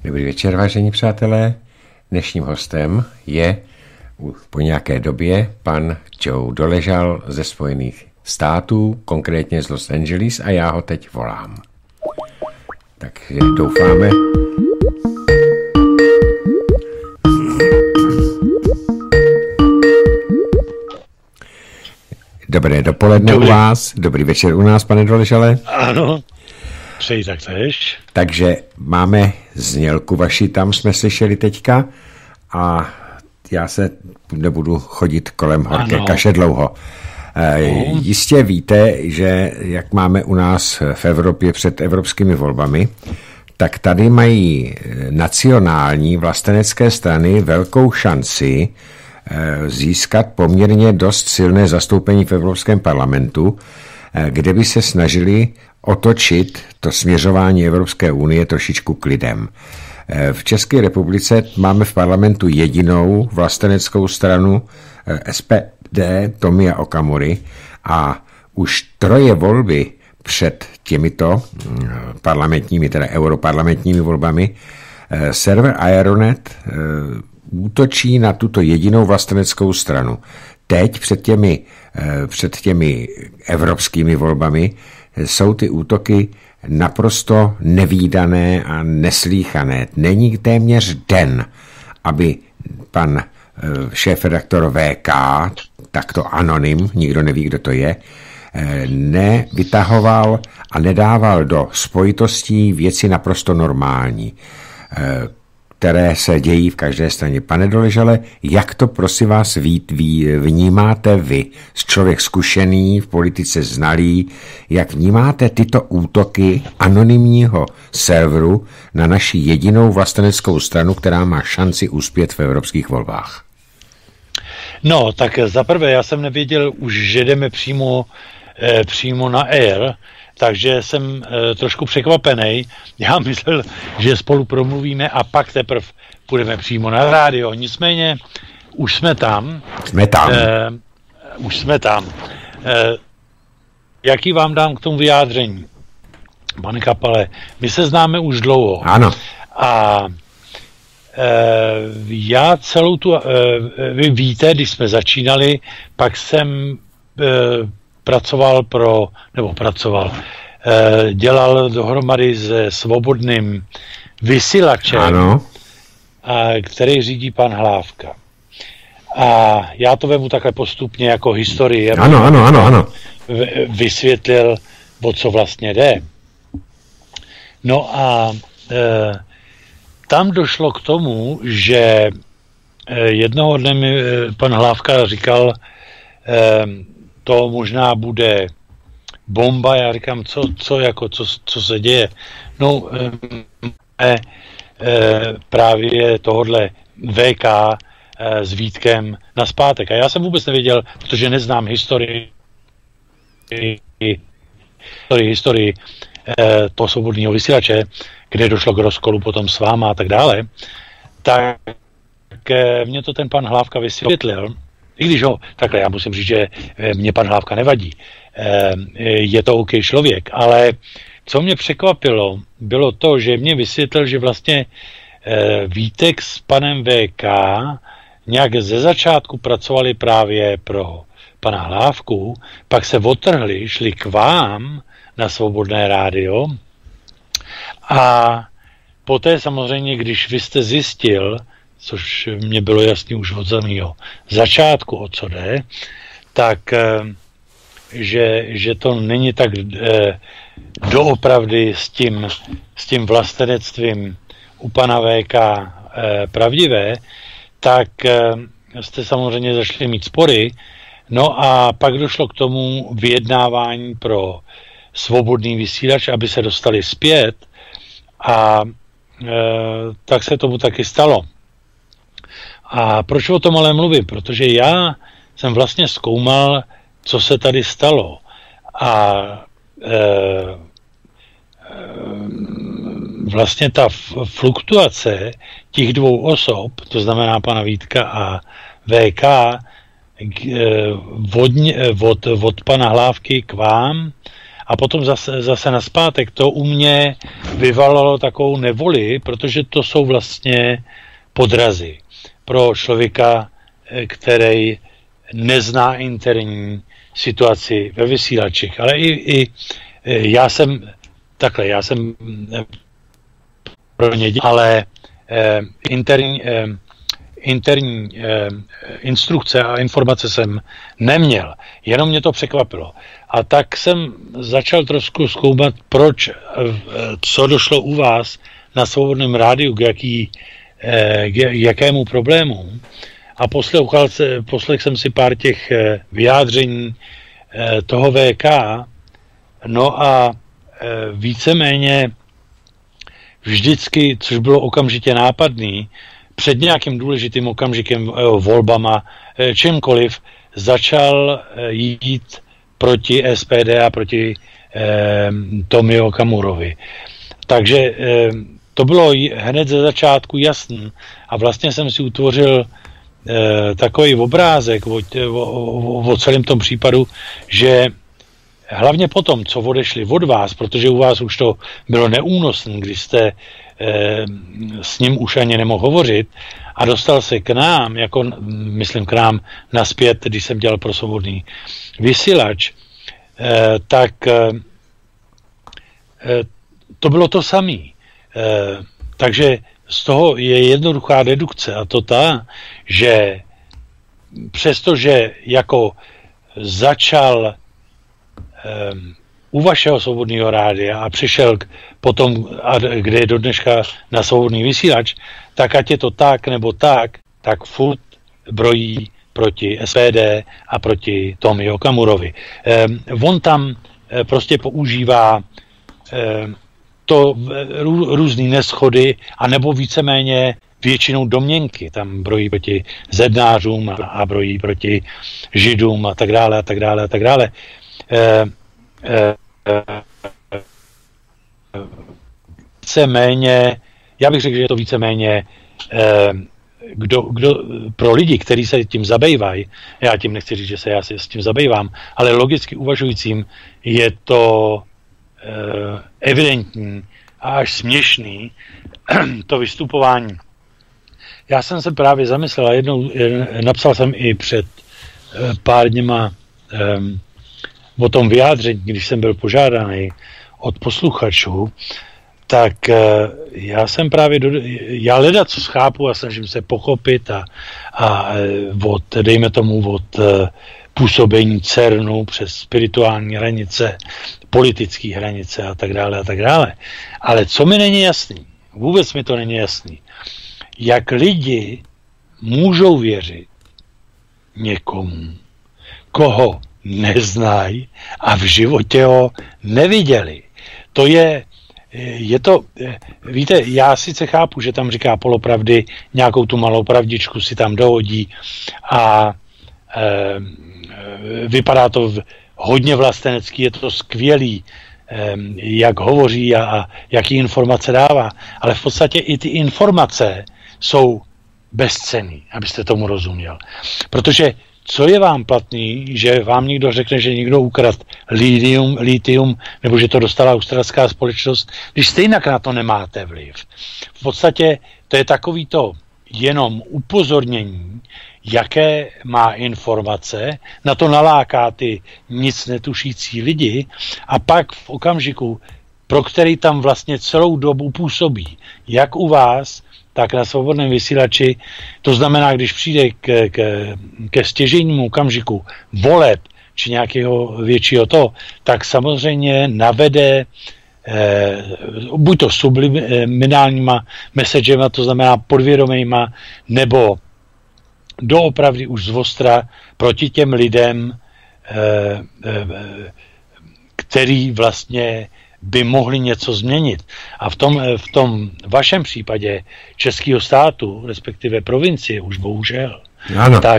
Dobrý večer, vážení přátelé. Dnešním hostem je po nějaké době pan Joe Doležal ze Spojených států, konkrétně z Los Angeles, a já ho teď volám. Takže doufáme. Dobré dopoledne u vás, dobrý večer u nás, pane Doležale. Ano, přeji taktéž. Takže máme znělku vaši, tam jsme slyšeli teďka, a já se nebudu chodit kolem horké kaše dlouho. Jistě víte, že jak máme u nás v Evropě před evropskými volbami, tak tady mají nacionální vlastenecké strany velkou šanci získat poměrně dost silné zastoupení v Evropském parlamentu, kde by se snažili otočit to směřování Evropské unie trošičku k lidem. V České republice máme v parlamentu jedinou vlasteneckou stranu SPD Tomia Okamury a už 3 volby před těmito parlamentními, teda europarlamentními volbami, server Aeronet útočí na tuto jedinou vlasteneckou stranu. Teď před těmi evropskými volbami jsou ty útoky naprosto nevídané a neslýchané. Není téměř den, aby pan šéfredaktor VK, takto anonym, nikdo neví, kdo to je, nevytahoval a nedával do spojitostí věci naprosto normální, které se dějí v každé straně. Pane Doležale, jak to prosím vás vnímáte vy, člověk zkušený, v politice znalý, jak vnímáte tyto útoky anonymního serveru na naši jedinou vlasteneckou stranu, která má šanci uspět v evropských volbách? No, tak zaprvé já jsem nevěděl už, že jdeme přímo na air, takže jsem trošku překvapený. Já myslel, že spolu promluvíme a pak teprve půjdeme přímo na rádio. Nicméně už jsme tam. Už jsme tam. Jaký vám dám k tomu vyjádření? Pane Kapale, my se známe už dlouho. Ano. A já celou tu... vy víte, když jsme začínali, pak jsem... dělal dohromady se Svobodným vysílačem, ano, který řídí pan Hlávka. A já to vemu takhle postupně jako historii. Ano. Vysvětlil, o co vlastně jde. No a tam došlo k tomu, že jednoho dne mi pan Hlávka říkal, to možná bude bomba, já říkám, co se děje? No, právě tohodle VK s Vítkem nazpátek. A já jsem vůbec nevěděl, protože neznám historii toho Svobodného vysílače, kde došlo k rozkolu potom s váma a tak dále, tak mě to ten pan Hlávka vysvětlil. I když takhle já musím říct, že mě pan Hlávka nevadí. Je to OK člověk, ale co mě překvapilo, bylo to, že mě vysvětlil, že vlastně Vítek s panem VK nějak ze začátku pracovali právě pro pana Hlávku, pak se odtrhli, šli k vám na Svobodné rádio a poté samozřejmě, když vy jste zjistil, což mě bylo jasný už od samého začátku, o co jde, tak že to není tak doopravdy s tím vlastenectvím u pana VK pravdivé, tak jste samozřejmě začali mít spory. No a pak došlo k tomu vyjednávání pro Svobodný vysílač, aby se dostali zpět, a tak se tomu taky stalo. A proč o tom ale mluvím? Protože já jsem vlastně zkoumal, co se tady stalo. A vlastně ta fluktuace těch 2 osob, to znamená pana Vítka a VK, od pana Hlávky k vám a potom zase nazpátek, to u mě vyvolalo takovou nevoli, protože to jsou vlastně podrazy pro člověka, který nezná interní situaci ve vysílačích. Ale i já jsem pro ně, ale interní instrukce a informace jsem neměl. Jenom mě to překvapilo. A tak jsem začal trošku zkoumat, proč, co došlo u vás na Svobodném rádiu, k jakému problému. A poslechl jsem si pár těch vyjádření toho VK, no a víceméně vždycky, což bylo okamžitě nápadný, před nějakým důležitým okamžikem, volbama, čímkoliv, začal jít proti SPD a proti Tomio Okamurovi. Takže to bylo hned ze začátku jasný a vlastně jsem si utvořil takový obrázek o celém tom případu, že hlavně potom, co odešli od vás, protože u vás už to bylo neúnosné, když jste s ním už ani nemohl hovořit a dostal se k nám, myslím k nám naspět, když jsem dělal pro Svobodný vysílač, tak to bylo to samé. Takže z toho je jednoduchá dedukce a to ta, že přestože jako začal u vašeho Svobodného rádia a přišel potom, kde je do dneška na Svobodný vysílač, tak ať je to tak nebo tak furt brojí proti SPD a proti Tomio Okamurovi. On tam prostě používá to různý neschody, anebo víceméně většinou domněnky. Tam brojí proti zednářům a brojí proti židům a tak dále, a tak dále, a tak dále. Víceméně, já bych řekl, že je to víceméně kdo pro lidi, kteří se tím zabývají, já tím nechci říct, že se já s tím zabývám, ale logicky uvažujícím je to evidentní a až směšný to vystupování. Já jsem se právě zamyslel a jednou napsal jsem i před pár dněma o tom vyjádření, když jsem byl požádaný od posluchačů, tak já jsem právě já leda co schápu a snažím se pochopit a dejme tomu od působení CERNu přes spirituální hranice, politické hranice a tak dále a tak dále. Ale co mi není jasný, vůbec mi to není jasný, jak lidi můžou věřit někomu, koho neznají a v životě ho neviděli. To je to, víte, já sice chápu, že tam říká polopravdy, nějakou tu malou pravdičku si tam dohodí a vypadá to hodně vlastenecký, je to skvělý, jak hovoří a jaký informace dává, ale v podstatě i ty informace jsou bezcenný, abyste tomu rozuměl. Protože co je vám platný, že vám někdo řekne, že někdo ukradl litium, nebo že to dostala australská společnost, když stejně na to nemáte vliv. V podstatě to je takový to jenom upozornění, jaké má informace, na to naláká ty nic netušící lidi a pak v okamžiku, pro který tam vlastně celou dobu působí, jak u vás, tak na Svobodném vysílači, to znamená, když přijde ke stěžejnímu okamžiku voleb či nějakého většího tak samozřejmě navede buď to subliminálníma messagema, to znamená podvědomejma, nebo doopravdy už zvostra proti těm lidem, který vlastně by mohli něco změnit. A v tom vašem případě českého státu, respektive provincie, už bohužel, ano. Tak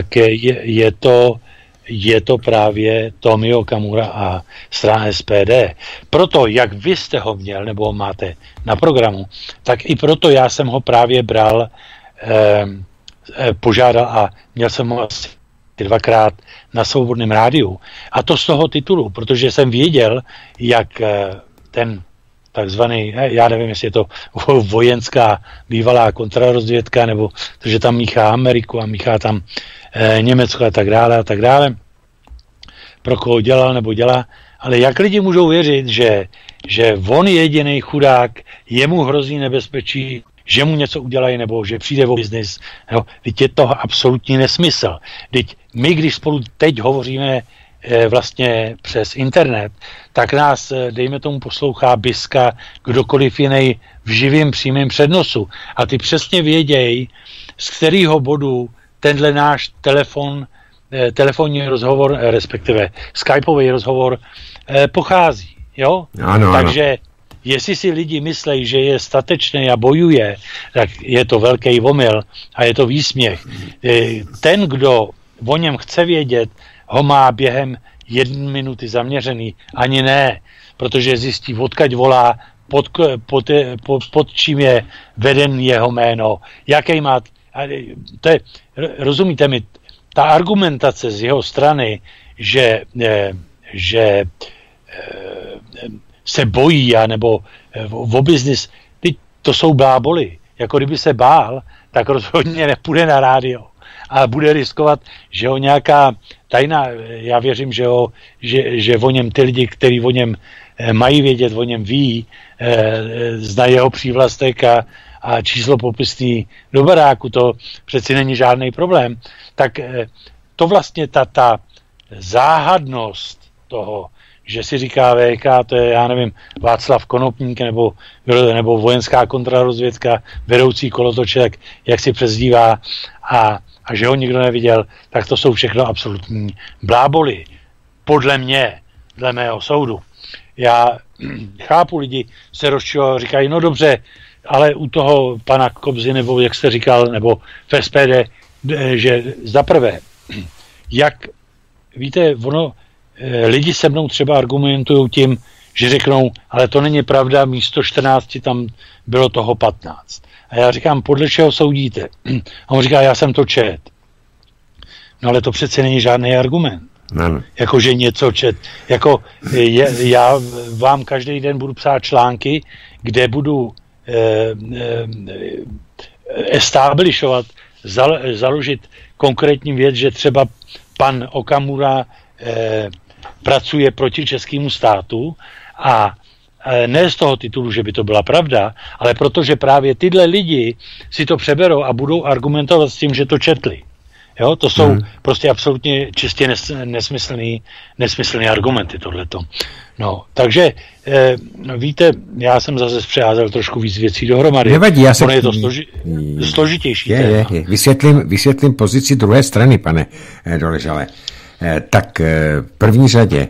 je to právě Tomio Okamura a strana SPD. Proto, jak vy jste ho měl, nebo ho máte na programu, tak i proto já jsem ho právě bral, požádal a měl jsem ho asi 2krát na Svobodném rádiu. A to z toho titulu, protože jsem věděl, jak ten takzvaný, já nevím, jestli je to vojenská bývalá kontrarozvědka, nebo to, že tam míchá Ameriku a míchá tam Německo a tak dále, pro koho dělal nebo dělá, ale jak lidi můžou věřit, že on je jediný chudák, jemu hrozí nebezpečí, že mu něco udělají, nebo že přijde o biznis. No, teď je to absolutní nesmysl. Teď my, když spolu teď hovoříme vlastně přes internet, tak nás, dejme tomu, poslouchá Biska, kdokoliv jiný v živém přímém přednosu. A ty přesně vědějí, z kterého bodu tenhle náš telefonní rozhovor, respektive skypový rozhovor pochází. Jo? Ano, takže jestli si lidi myslejí, že je statečný a bojuje, tak je to velký omyl a je to výsměch. Ten, kdo o něm chce vědět, ho má během 1 minuty zaměřený. Ani ne, protože zjistí, odkud volá, pod čím je veden jeho jméno, jaký má... rozumíte mi, ta argumentace z jeho strany, že se bojí, nebo o biznis, to jsou bláboli. Jako kdyby se bál, tak rozhodně nepůjde na rádio a bude riskovat, že ho nějaká tajná, já věřím, že o něm ty lidi, kteří o něm mají vědět, o něm ví, znají jeho přívlastek a číslo popisný do baráku, to přeci není žádný problém. Tak to vlastně ta záhadnost toho, že si říká VK, to je, já nevím, Václav Konopník nebo vojenská kontrarozvědka, vedoucí kolotoček, jak si přezdívá, a že ho nikdo neviděl, tak to jsou všechno absolutní bláboli. Podle mě, dle mého soudu. Já chápu, lidi se rozčilují, říkají, no dobře, ale u toho pana Kobzy, nebo jak jste říkal, nebo v SPD, že zaprvé, jak víte, lidi se mnou třeba argumentují tím, že řeknou, ale to není pravda, místo 14 tam bylo toho 15. A já říkám, podle čeho soudíte? A on říká, já jsem to čet. No ale to přece není žádný argument. Jako, že něco čet. Jako, já vám každý den budu psát články, kde budu establishovat, založit konkrétní věc, že třeba pan Okamura pracuje proti českému státu a ne z toho titulu, že by to byla pravda, ale protože právě tyhle lidi si to přeberou a budou argumentovat s tím, že to četli. Jo, to jsou prostě absolutně čistě nesmyslný argumenty tohleto. No, takže víte, já jsem zase přeházel trošku víc věcí dohromady. Nevadí, já se... je to složitější. Je. Vysvětlím pozici druhé strany, pane Doležale. Tak v první řadě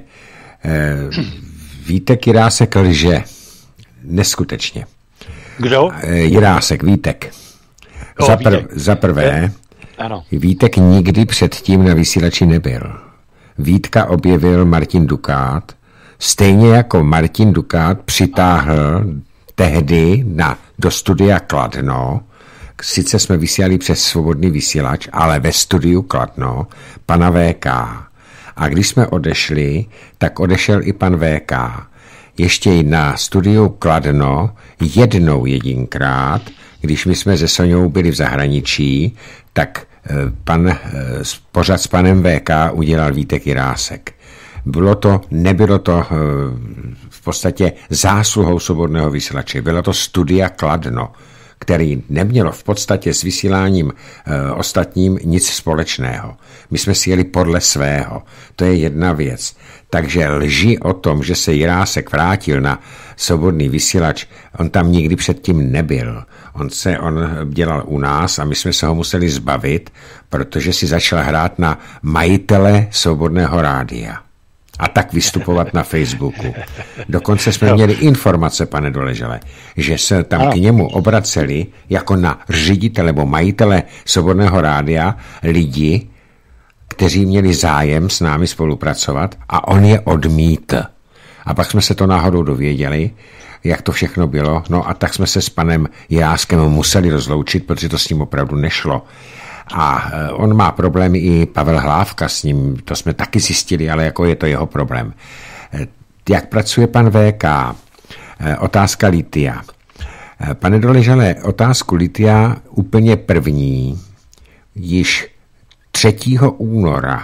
Vítek Jirásek lže. Neskutečně. Kdo? Jirásek, Vítek. Za prvé, ano. Vítek nikdy předtím na vysílači nebyl. Vítka objevil Martin Dukát, stejně jako Martin Dukát přitáhl tehdy do studia Kladno, sice jsme vysílali přes Svobodný vysílač, ale ve studiu Kladno, pana VK. A když jsme odešli, tak odešel i pan VK. Ještě na studiu Kladno jedinkrát, když my jsme se Soňou byli v zahraničí, tak pořad s panem VK udělal Vítek Jirásek. Nebylo to v podstatě zásluhou Svobodného vysílače, bylo to studia Kladno, který nemělo v podstatě s vysíláním ostatním nic společného. My jsme si jeli podle svého. To je jedna věc. Takže lži o tom, že se Jirásek vrátil na Svobodný vysílač, on tam nikdy předtím nebyl. On dělal u nás a my jsme se ho museli zbavit, protože si začal hrát na majitele Svobodného rádia. A tak vystupovat na Facebooku. Dokonce jsme měli informace, pane Doležale, že se tam k němu obraceli jako na ředitele nebo majitele Svobodného rádia lidi, kteří měli zájem s námi spolupracovat a on je odmítl. A pak jsme se to náhodou dověděli, jak to všechno bylo, no a tak jsme se s panem Jiráskem museli rozloučit, protože to s ním opravdu nešlo. A on má problémy i Pavel Hlávka s ním, to jsme taky zjistili, ale jako je to jeho problém. Jak pracuje pan VK? Otázka litia. Pane Doležale, otázku litia úplně první, již 3. února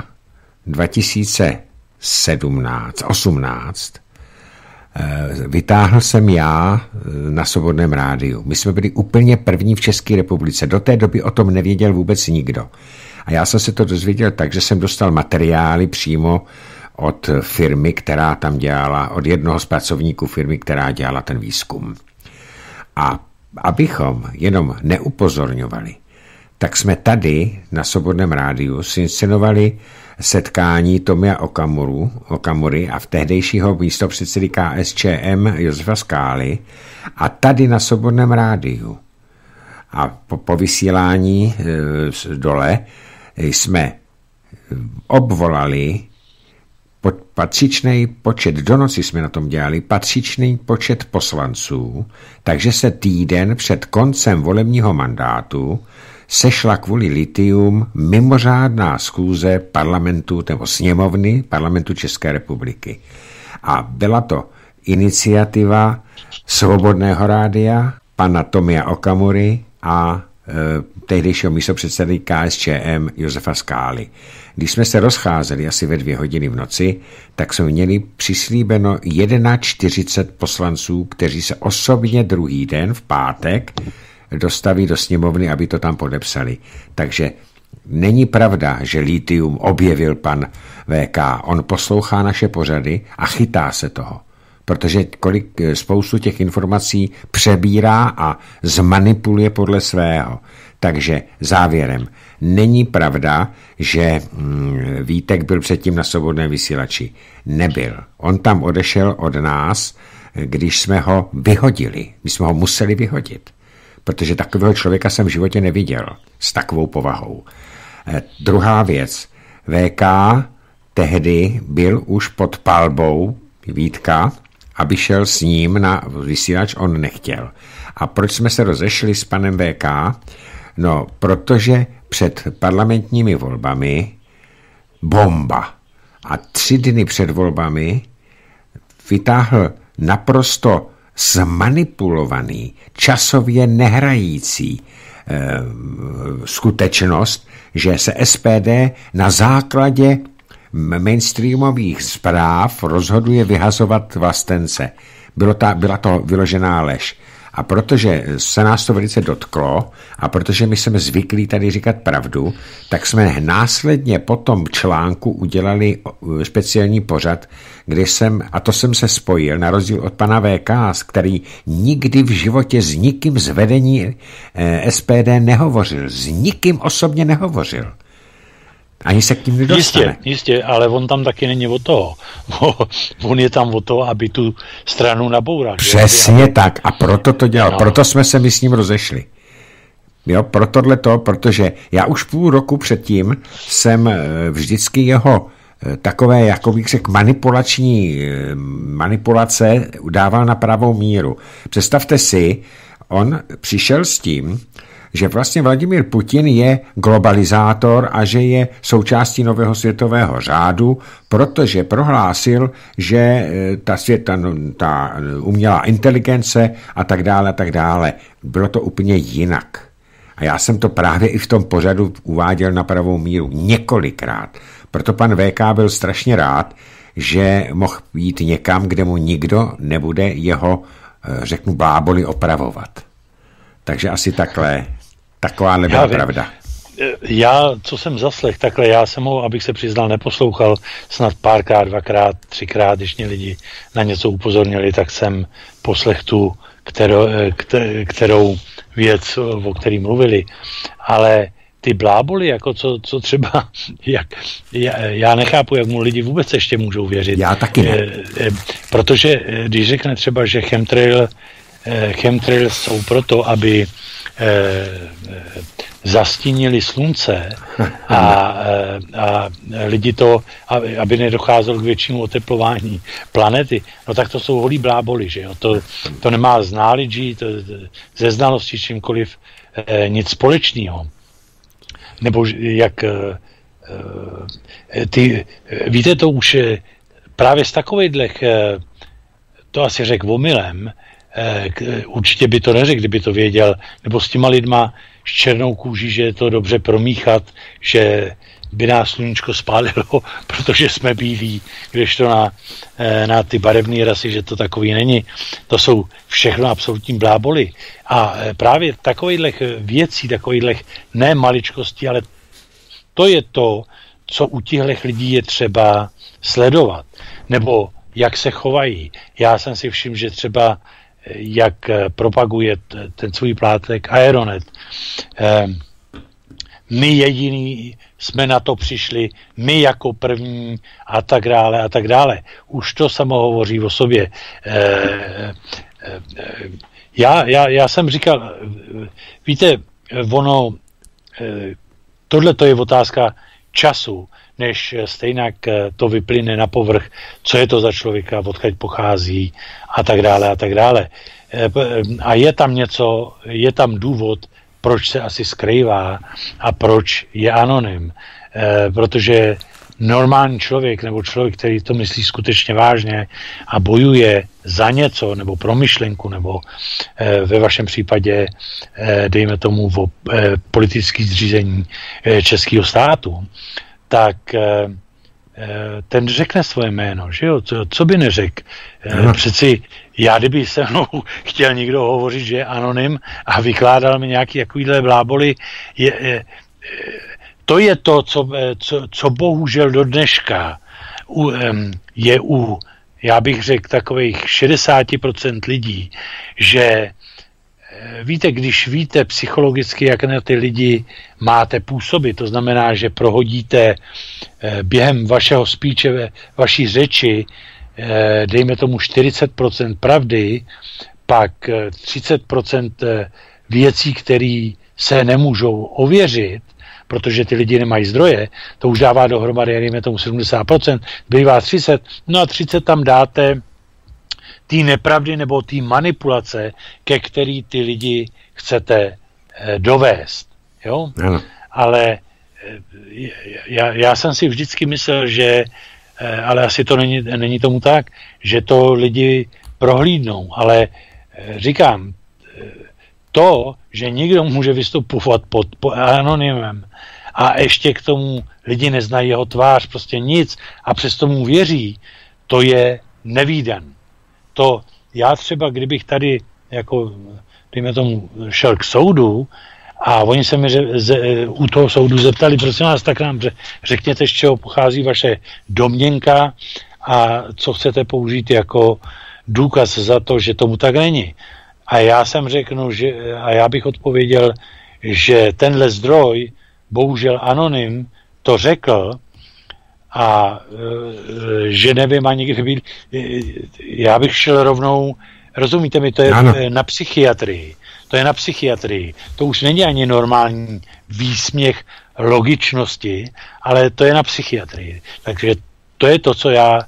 2018 vytáhl jsem já na Svobodném rádiu. My jsme byli úplně první v České republice. Do té doby o tom nevěděl vůbec nikdo. A já jsem se to dozvěděl tak, že jsem dostal materiály přímo od firmy, která tam dělala, od jednoho z pracovníků firmy, která dělala ten výzkum. A abychom jenom neupozorňovali, tak jsme tady na Svobodném rádiu inscenovali setkání Tomia Okamury a v tehdejšího místopředsedy KSČM Josefa Skály a tady na Svobodném rádiu. A po vysílání dole jsme obvolali patřičný počet, do noci jsme na tom dělali, patřičný počet poslanců, takže se týden před koncem volebního mandátu sešla kvůli litium mimořádná schůze parlamentu nebo sněmovny parlamentu České republiky. A byla to iniciativa Svobodného rádia, pana Tomia Okamury a tehdejšího místopředsedy KSČM Josefa Skály. Když jsme se rozcházeli asi ve 2 hodiny v noci, tak jsme měli přislíbeno 41 poslanců, kteří se osobně druhý den v pátek dostaví do sněmovny, aby to tam podepsali. Takže není pravda, že litium objevil pan VK. On poslouchá naše pořady a chytá se toho. Protože spoustu těch informací přebírá a zmanipuluje podle svého. Takže závěrem, není pravda, že Vítek byl předtím na Svobodném vysílači. Nebyl. On tam odešel od nás, když jsme ho vyhodili. My jsme ho museli vyhodit. Protože takového člověka jsem v životě neviděl s takovou povahou. Druhá věc. VK tehdy byl už pod palbou Vítka, aby šel s ním na vysílač, on nechtěl. A proč jsme se rozešli s panem VK? No, protože před parlamentními volbami bomba. A 3 dny před volbami vytáhl naprosto zmanipulovaný, časově nehrající skutečnost, že se SPD na základě mainstreamových zpráv rozhoduje vyhazovat vlastence. Byla to vyložená lež. A protože se nás to velice dotklo a protože my jsme zvyklí tady říkat pravdu, tak jsme následně po tom článku udělali speciální pořad, kde jsem se spojil, na rozdíl od pana VK, který nikdy v životě s nikým z vedení SPD nehovořil. S nikým osobně nehovořil. Ani se k tím nedostane. Jistě, ale on tam taky není o toho. On je tam o toho, aby tu stranu naboural. Přesně tak. A proto to dělal. No. Proto jsme se my s ním rozešli. Jo, protože já už půl roku předtím jsem vždycky jeho takové, jako bych řekl, manipulace dával na pravou míru. Představte si, on přišel s tím, že vlastně Vladimír Putin je globalizátor a že je součástí nového světového řádu, protože prohlásil, že ta umělá inteligence a tak dále. Bylo to úplně jinak. A já jsem to právě i v tom pořadu uváděl na pravou míru několikrát. Proto pan VK byl strašně rád, že mohl jít někam, kde mu nikdo nebude jeho, řeknu, bláboli opravovat. Takže asi takováhle byla pravda. Já, co jsem zaslech, takhle já jsem ho, abych se přiznal, neposlouchal snad párkrát, 2krát, 3krát, když mě lidi na něco upozornili, tak jsem poslech tu, kterou věc, o který mluvili. Ale ty bláboli, jako co třeba, já nechápu, jak mu lidi vůbec ještě můžou věřit. Já taky ne. Protože když řekne třeba, že chemtrails jsou proto, aby zastínili slunce a lidi to, aby nedocházelo k většímu oteplování planety, no tak to jsou holí bláboli, že jo? To nemá z knowledge, ze znalosti čímkoliv nic společného. nebo jak víte, to už právě z takovejhlech, to asi řekl omylem, určitě by to neřekl, kdyby to věděl, nebo s těma lidma s černou kůží, že je to dobře promíchat, že by nás sluníčko spálilo, protože jsme bílí, kdežto na ty barevné rasy, že to takový není. To jsou všechno absolutní bláboli. A právě takových věcí, takových ne maličkostí, ale to je to, co u těchto lidí je třeba sledovat. Nebo jak se chovají. Já jsem si všiml, že třeba jak propaguje ten svůj plátek Aeronet. My jediný jsme na to přišli, my jako první a tak dále a tak dále. Už to samo hovoří o sobě. Já jsem říkal, víte, ono, tohle to je otázka času, než stejnak to vyplyne na povrch, co je to za člověka, odkud pochází a tak dále a tak dále. A je tam něco, je tam důvod, proč se asi skrývá a proč je anonym. Protože normální člověk nebo člověk, který to myslí skutečně vážně a bojuje za něco nebo pro myšlenku nebo ve vašem případě dejme tomu o politické zřízení českého státu, tak ten řekne svoje jméno, že jo? Co by neřekl? Přeci já, kdyby se mnou chtěl někdo hovořit, že je anonym a vykládal mi nějaký takovýhle bláboli, to je to, co bohužel do dneška je já bych řekl, takových 60% lidí, že víte, když víte psychologicky, jak na ty lidi máte působit, to znamená, že prohodíte během vašeho speeche, vaší řeči, dejme tomu 40% pravdy, pak 30% věcí, které se nemůžou ověřit, protože ty lidi nemají zdroje, to už dává dohromady, dejme tomu 70%, bývá 30%, no a 30% tam dáte té nepravdy nebo té manipulace, ke který ty lidi chcete dovést. Jo? Ale já jsem si vždycky myslel, že, ale asi to není tomu tak, že to lidi prohlídnou, ale říkám, to, že někdo může vystupovat pod anonymem a ještě k tomu lidi neznají jeho tvář, prostě nic a přesto mu věří, to je nevídan. To já třeba, kdybych tady jako, dejme tomu, šel k soudu a oni se mi u toho soudu zeptali, prosím vás, tak nám řekněte, z čeho pochází vaše domněnka a co chcete použít jako důkaz za to, že tomu tak není. A já jsem řeknu, a já bych odpověděl, že tenhle zdroj, bohužel anonym, to řekl a že nevím ani kdy byl. Já bych šel rovnou, rozumíte mi, to je na psychiatrii. To je na psychiatrii. To už není ani normální výsměch logičnosti, ale to je na psychiatrii. Takže to je to, co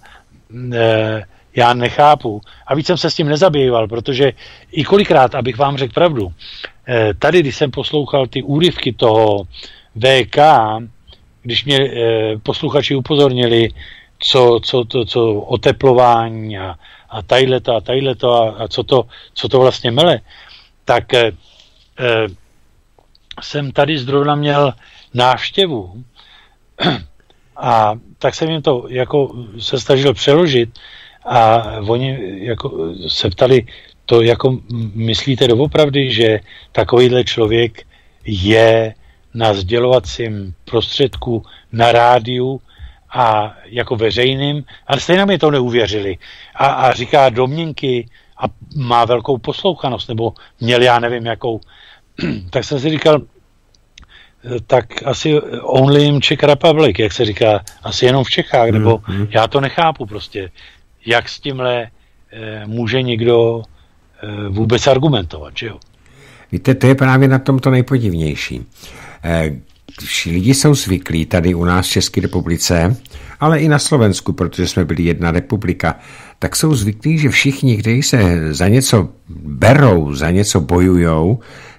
já nechápu. A víc jsem se s tím nezabýval, protože i kolikrát, abych vám řekl pravdu, tady, když jsem poslouchal ty úryvky toho VK, když mě posluchači upozornili, co oteplování a tajleto a co to vlastně mele, tak jsem tady zrovna měl návštěvu a tak jsem jim to jako se snažil přeložit a oni jako se ptali, to jako myslíte doopravdy, že takovýhle člověk je na sdělovacím prostředku, na rádiu a jako veřejným, ale stejně mi to neuvěřili. A říká domněnky a má velkou poslouchanost, nebo měl já nevím jakou. Tak jsem si říkal, tak asi only in Czech Republic, jak se říká, asi jenom v Čechách, nebo já to nechápu prostě, jak s tímhle může někdo vůbec argumentovat, že jo? Víte, to je právě na tom to nejpodivnější. Lidi jsou zvyklí tady u nás v České republice, ale i na Slovensku, protože jsme byli jedna republika, tak jsou zvyklí, že všichni, kteří se za něco berou, za něco bojujou,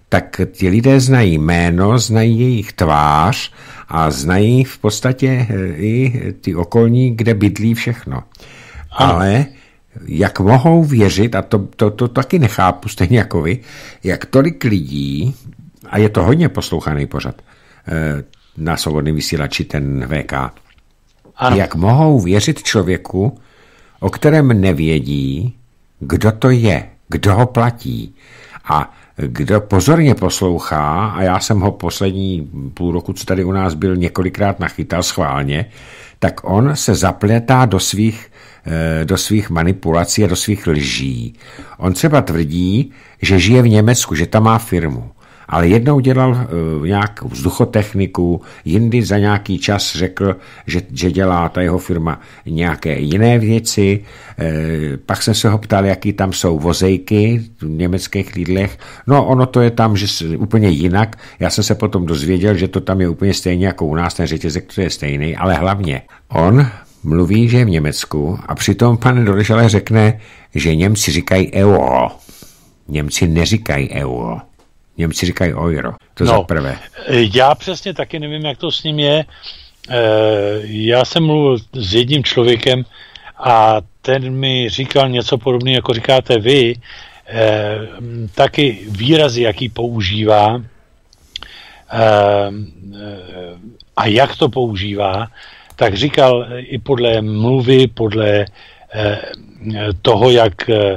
tak ti lidé znají jméno, znají jejich tvář a znají v podstatě i ty okolní, kde bydlí všechno. Ano. Ale jak mohou věřit, a to taky nechápu stejně jako vy, jak tolik lidí, a je to hodně poslouchaný pořad na Svobodném vysílači, ten VK, ano. Jak mohou věřit člověku, o kterém nevědí, kdo to je, kdo ho platí a kdo pozorně poslouchá, a já jsem ho poslední půl roku, co tady u nás byl, několikrát nachytal schválně, tak on se zapletá do svých manipulací a do svých lží. On třeba tvrdí, že žije v Německu, že tam má firmu, ale jednou dělal nějakou vzduchotechniku, jindy za nějaký čas řekl, že dělá ta jeho firma nějaké jiné věci. Pak jsem se ho ptal, jaký tam jsou vozejky v německých Lidlech. No, ono to je tam že úplně jinak. Já jsem se potom dozvěděl, že to tam je úplně stejně jako u nás, ten řetězek to je stejný, ale hlavně on mluví, že je v Německu a přitom pan Doležale řekne, že Němci říkají euro. Němci neříkají euro. Němci říkají euro. To za prvé. Já přesně taky nevím, jak to s ním je. Já jsem mluvil s jedním člověkem a ten mi říkal něco podobného, jako říkáte vy. Taky výrazy, jaký používá a jak to používá, tak říkal i podle mluvy, podle toho, jak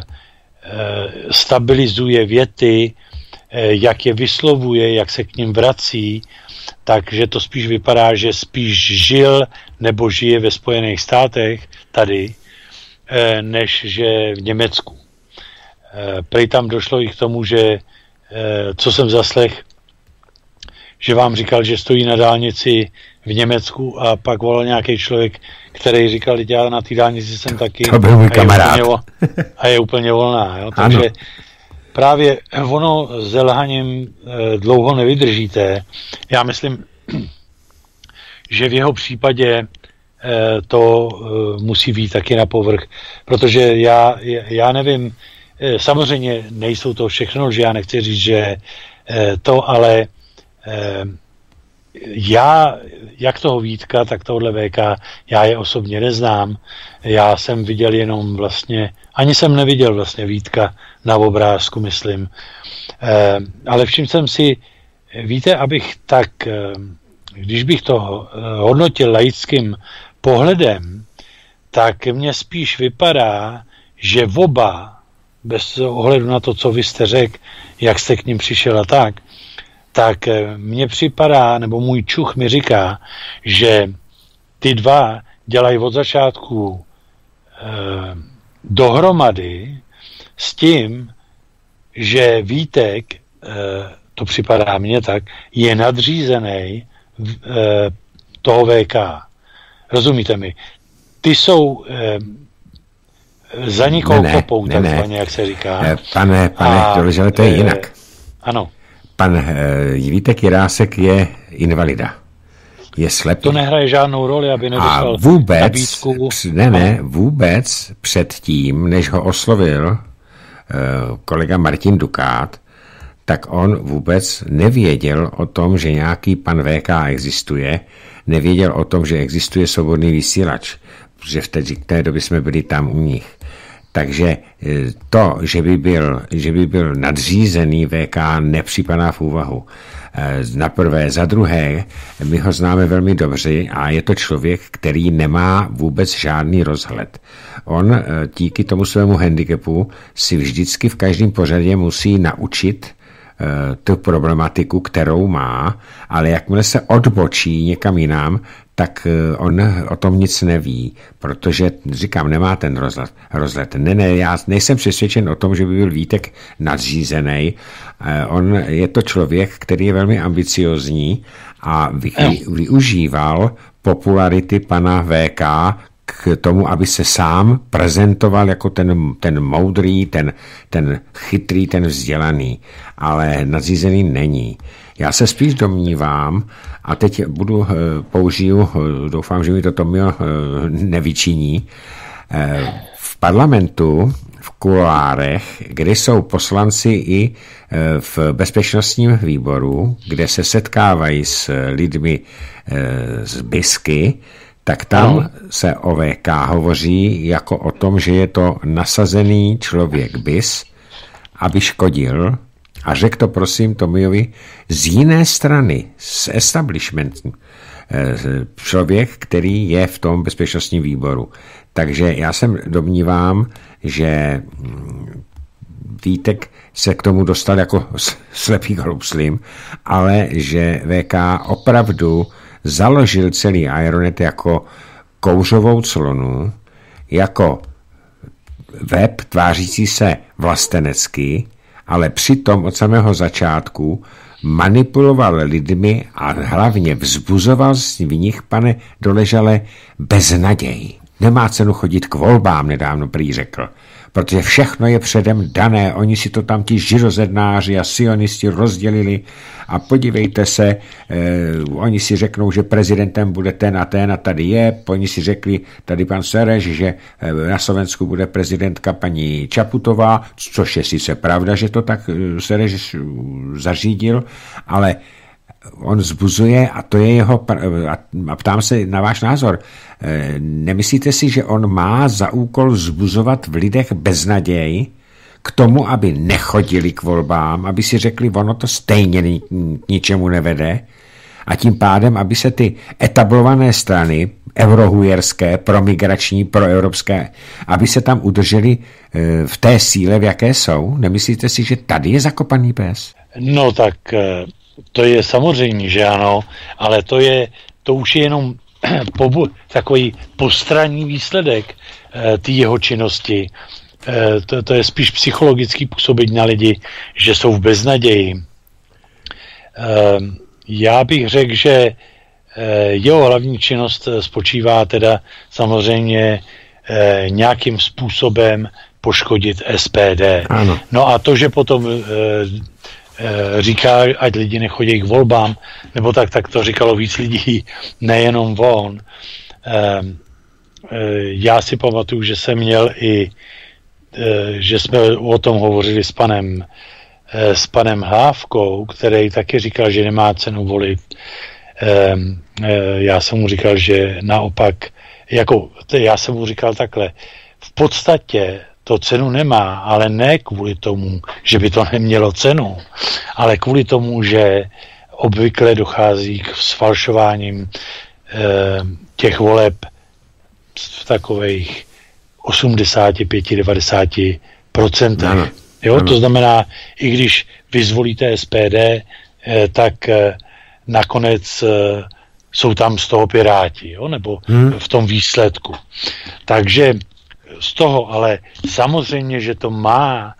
stabilizuje věty, jak je vyslovuje, jak se k ním vrací, takže to spíš vypadá, že spíš žil nebo žije ve Spojených státech tady, než že v Německu. Prej tam došlo i k tomu, že co jsem zaslech, že vám říkal, že stojí na dálnici v Německu a pak volal nějaký člověk, který říkal, že já na té dálnici jsem taky. To byl můj kamarád. A je úplně volná. Jo? Takže právě ono s lhaním dlouho nevydržíte. Já myslím, že v jeho případě to musí být taky na povrch, protože já nevím, samozřejmě nejsou to všechno, že já nechci říct, že to, ale já, jak toho Vítka, tak tohle VK, já je osobně neznám. Já jsem viděl jenom vlastně, ani jsem neviděl vlastně Vítka na obrázku, myslím. Ale všiml jsem si, víte, abych tak, když bych to hodnotil laickým pohledem, tak mně spíš vypadá, že oba, bez ohledu na to, co vy jste řekl, jak jste k ním přišel a tak mně připadá, nebo můj čuch mi říká, že ty dva dělají od začátku dohromady s tím, že Vítek, to připadá mně tak, je nadřízený toho VK. Rozumíte mi? Ty jsou za nikou kopou, takzvaně, jak se říká. Pane, Doležale, to je jinak. Ano. Pan Vítek Jirásek je invalida. Je slepý. To nehraje žádnou roli, aby nedostal nabídku. Vůbec předtím, než ho oslovil kolega Martin Dukát, tak on vůbec nevěděl o tom, že nějaký pan VK existuje, nevěděl o tom, že existuje Svobodný vysílač, protože v té době jsme byli tam u nich. Takže to, že by byl nadřízený VK, nepřipadá v úvahu. Za prvé, za druhé, my ho známe velmi dobře a je to člověk, který nemá vůbec žádný rozhled. On díky tomu svému handicapu si vždycky v každém pořadě musí naučit tu problematiku, kterou má, ale jakmile se odbočí někam jinam, tak on o tom nic neví, protože, říkám, nemá ten rozhled. Ne, já nejsem přesvědčen o tom, že by byl Vítek nadřízený. On je to člověk, který je velmi ambiciozní a využíval popularity pana VK k tomu, aby se sám prezentoval jako ten moudrý, ten chytrý, ten vzdělaný, ale nadřízený není. Já se spíš domnívám, a teď použiju, doufám, že mi to Tomio nevyčiní, v parlamentu, v v kuloárech, kde jsou poslanci i v bezpečnostním výboru, kde se setkávají s lidmi z BISky, tak tam se o VK hovoří jako o tom, že je to nasazený člověk BIS, aby škodil, a řekl to prosím Tomiovi z jiné strany, z establishmentu, člověk, který je v tom bezpečnostním výboru. Takže já se domnívám, že Vítek se k tomu dostal jako slepý k hlouslím, ale že VK opravdu založil celý Ironet jako kouřovou clonu, jako web tvářící se vlastenecky, ale přitom od samého začátku manipuloval lidmi a hlavně vzbuzoval v nich, pane Doležale, beznaděj. Nemá cenu chodit k volbám, nedávno prý řekl, protože všechno je předem dané, oni si to tam ti žirozednáři a sionisti rozdělili a podívejte se, oni si řeknou, že prezidentem bude ten a tady je, oni si řekli tady pan Sereš, že na Slovensku bude prezidentka paní Čaputová, což je sice pravda, že to tak Sereš zařídil, ale on vzbuzuje a to je jeho, a ptám se na váš názor, nemyslíte si, že on má za úkol vzbuzovat v lidech beznaděj k tomu, aby nechodili k volbám, aby si řekli, ono to stejně ničemu nevede, a tím pádem, aby se ty etablované strany, eurohujerské, promigrační, proevropské, aby se tam udrželi v té síle, v jaké jsou? Nemyslíte si, že tady je zakopaný pes? No tak to je samozřejmě, že ano, ale to už je jenom takový postranní výsledek té jeho činnosti. To je spíš psychologický působení na lidi, že jsou v beznaději. Já bych řekl, že jeho hlavní činnost spočívá teda samozřejmě nějakým způsobem poškodit SPD. Ano. No a to, že potom říká, ať lidi nechodí k volbám, nebo tak to říkalo víc lidí, nejenom on. Já si pamatuju, že jsem měl i, že jsme o tom hovořili s panem Hlávkou, který taky říkal, že nemá cenu volit. Já jsem mu říkal, že naopak, já jsem mu říkal takhle, v podstatě to cenu nemá, ale ne kvůli tomu, že by to nemělo cenu, ale kvůli tomu, že obvykle dochází k sfalšováním těch voleb v takových 85-90%. Jo, to znamená, i když vyzvolíte SPD, tak nakonec jsou tam z toho Piráti, jo, nebo v tom výsledku. Takže z toho, ale samozřejmě, že to má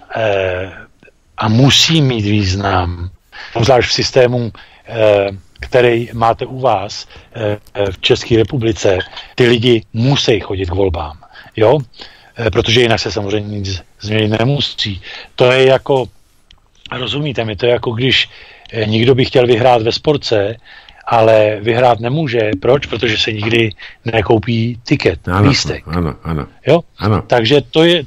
a musí mít význam, zvlášť v systému, který máte u vás v České republice, ty lidi musí chodit k volbám, jo, protože jinak se samozřejmě nic změnit nemusí. To je jako, rozumíte mi, to je jako když někdo by chtěl vyhrát ve sportce, ale vyhrát nemůže. Proč? Protože se nikdy nekoupí tiket, lístek. Ano. Jo? Ano. Takže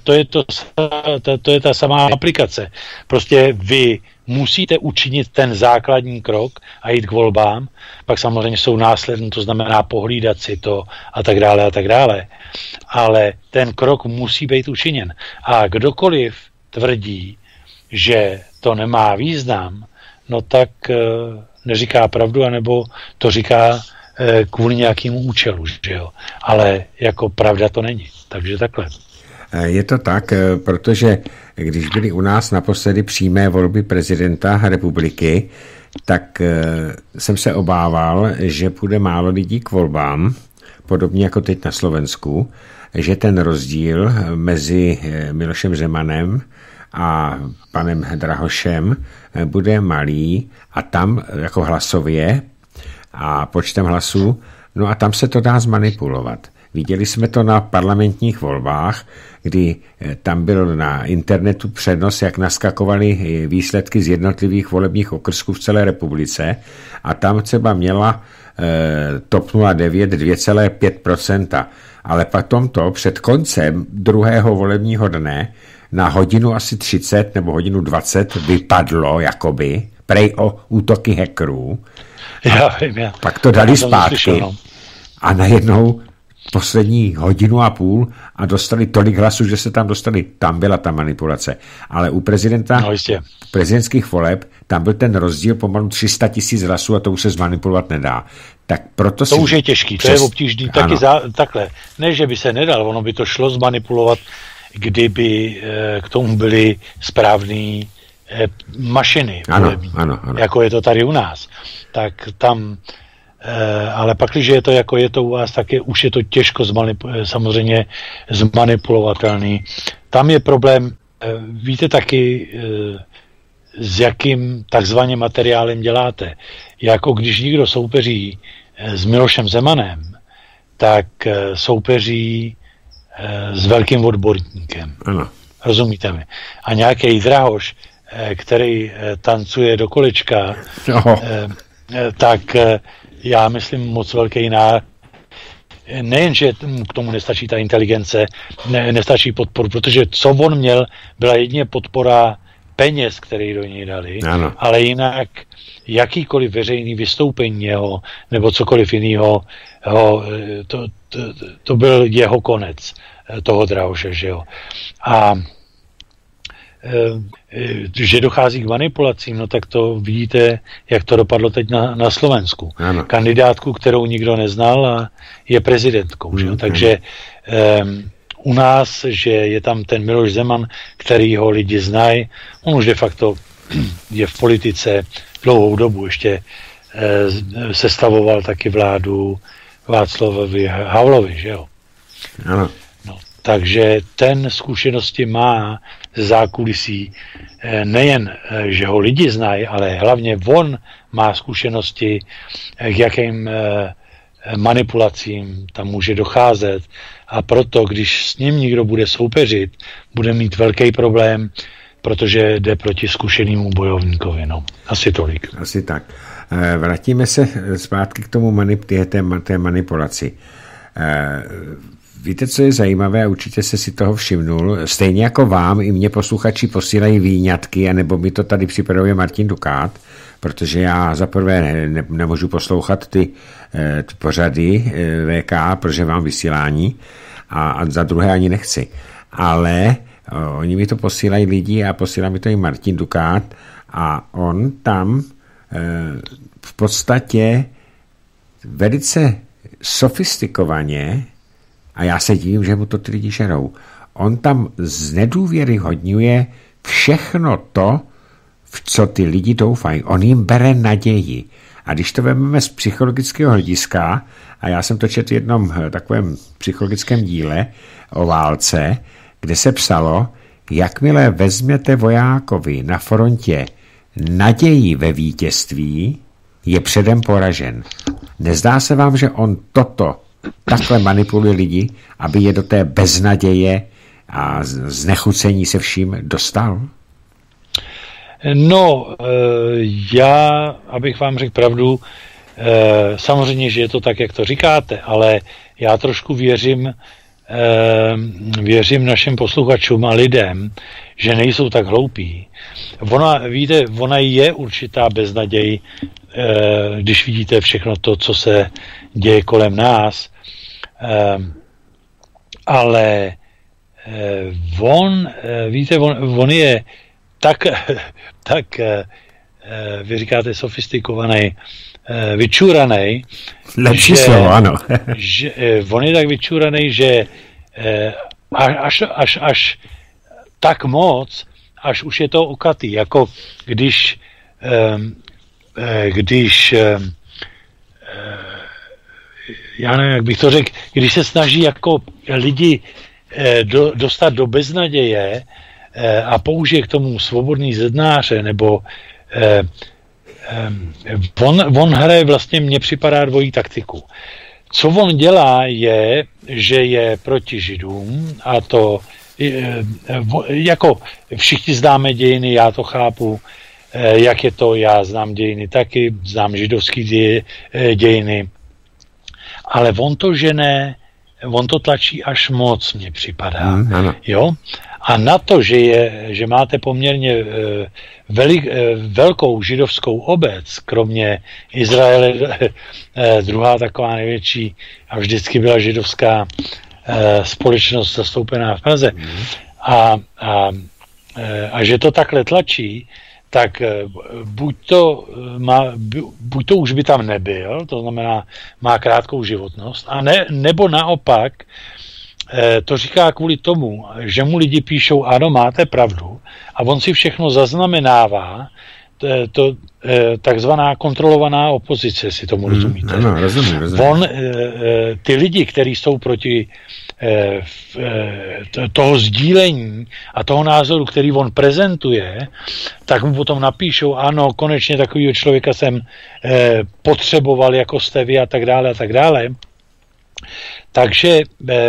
to je ta samá aplikace. Prostě vy musíte učinit ten základní krok a jít k volbám, pak samozřejmě jsou následně, to znamená pohlídat si to a tak dále. Ale ten krok musí být učiněn. A kdokoliv tvrdí, že to nemá význam, no tak neříká pravdu, anebo to říká kvůli nějakému účelu, že jo. Ale jako pravda to není. Takže takhle. Je to tak, protože když byly u nás naposledy přímé volby prezidenta republiky, tak jsem se obával, že půjde málo lidí k volbám, podobně jako teď na Slovensku, že ten rozdíl mezi Milošem Zemanem a panem Drahošem bude malý a tam jako hlasově a počtem hlasů, no a tam se to dá zmanipulovat. Viděli jsme to na parlamentních volbách, kdy tam byl na internetu přenos, jak naskakovaly výsledky z jednotlivých volebních okrsků v celé republice a tam třeba měla TOP 09 2,5%, ale potom to před koncem druhého volebního dne na hodinu asi 30 nebo hodinu 20 vypadlo jakoby prej o útoky hackerů. Pak to dali zpátky a najednou poslední hodinu a půl a dostali tolik hlasů, že se tam dostali. Tam byla ta manipulace. Ale u prezidentských voleb tam byl ten rozdíl pomalu 300 000 hlasů a to už se zmanipulovat nedá. Tak proto to už je těžký, to je obtížný. Takhle. Ne, že by se nedal, ono by to šlo zmanipulovat, kdyby k tomu byly správné mašiny. Ano. Jako je to tady u nás. Tak tam ale pak, když je to, jako je to u vás, tak už je to těžko samozřejmě zmanipulovatelný. Tam je problém, víte taky, s jakým takzvaně materiálem děláte. Jako když někdo soupeří s Milošem Zemanem, tak soupeří s velkým odborníkem. Ano. Rozumíte mi? A nějaký Drahoš, který tancuje do kolečka, tak já myslím moc velký nejenže k tomu nestačí ta inteligence, nestačí podporu, protože co on měl, byla jedině podpora peněz, které do něj dali, ano. Ale jinak jakýkoliv veřejný vystoupení jeho, nebo cokoliv jiného, to byl jeho konec, toho Drahoše, že jo. A že dochází k manipulacím, no tak to vidíte, jak to dopadlo teď na Slovensku. Ano. Kandidátku, kterou nikdo neznal a je prezidentkou. Že? Takže u nás, že je tam ten Miloš Zeman, který ho lidi znají, on už de facto je v politice dlouhou dobu, ještě sestavoval taky vládu Václavovi Havlovi, že jo. Ano. Takže ten zkušenosti má ze zákulisí nejen, že ho lidi znají, ale hlavně on má zkušenosti, k jakým manipulacím tam může docházet. A proto, když s ním někdo bude soupeřit, bude mít velký problém, protože jde proti zkušenému bojovníkovi. No. Asi tolik. Asi tak. Vrátíme se zpátky k tomu té manipulaci. Víte, co je zajímavé, a určitě se si toho všimnul, stejně jako vám, i mě posluchači posílají výňatky, anebo mi to tady připravuje Martin Dukát, protože já zaprvé nemůžu poslouchat ty pořady VK, protože mám vysílání, a za druhé ani nechci. Ale oni mi to posílají lidi a posílá mi to i Martin Dukát a on tam v podstatě velice sofistikovaně, a já se divím, že mu to ty lidi žerou, on tam znedůvěryhodňuje všechno to, v co ty lidi doufají. On jim bere naději. A když to vezmeme z psychologického hlediska, a já jsem to četl v jednom takovém psychologickém díle o válce, kde se psalo, jakmile vezměte vojákovi na frontě naději ve vítězství, je předem poražen. Nezdá se vám, že on toto takhle manipuluje lidi, aby je do té beznaděje a znechucení se vším dostal? No, já, abych vám řekl pravdu, samozřejmě, že je to tak, jak to říkáte, ale já trošku věřím našim posluchačům a lidem, že nejsou tak hloupí. Ona je určitá beznaděj, když vidíte všechno to, co se děje kolem nás, ale on je tak vy říkáte sofistikovaný, vyčúraný. Lepší slovo, ano. Že on je tak vyčúraný, že až tak moc, až už je to okatý, jako když já nevím, jak bych to řekl, když se snaží jako lidi dostat do beznaděje a použije k tomu svobodný zednáře, nebo on hraje vlastně, mně připadá, dvojí taktiku. Co on dělá je, že je proti Židům a to jako všichni známe dějiny, já to chápu, jak je to, já znám dějiny taky, znám židovský dějiny, ale on to žene, on to tlačí až moc, mně připadá. Jo? A na to, že máte poměrně velkou židovskou obec, kromě Izraele, druhá taková největší a vždycky byla židovská společnost zastoupená v Praze. A že to takhle tlačí, tak buď to už by tam nebyl, to znamená má krátkou životnost, a nebo naopak to říká kvůli tomu, že mu lidi píšou, ano, máte pravdu, a on si všechno zaznamenává, to takzvaná kontrolovaná opozice, si tomu rozumíte. Ano, rozumím. On, ty lidi, kteří jsou proti toho sdílení a toho názoru, který on prezentuje, tak mu potom napíšou, ano, konečně takovýho člověka jsem potřeboval, jako jste vy, a tak dále, a tak dále. Takže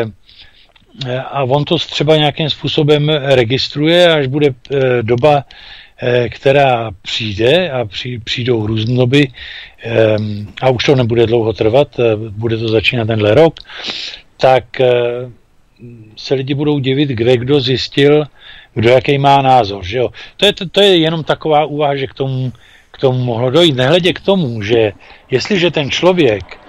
a on to třeba nějakým způsobem registruje, až bude doba, která přijde a přijdou různoby a už to nebude dlouho trvat, bude to začínat tenhle rok, tak se lidi budou divit, kdo zjistil, kdo jaký má názor. Že jo? To je jenom taková úvaha, že k tomu mohlo dojít. Nehledě k tomu, že jestliže ten člověk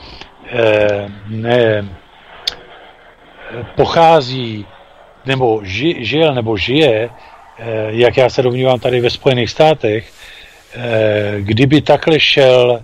pochází, nebo žil, nebo žije, jak já se domnívám tady ve Spojených státech, kdyby takhle šel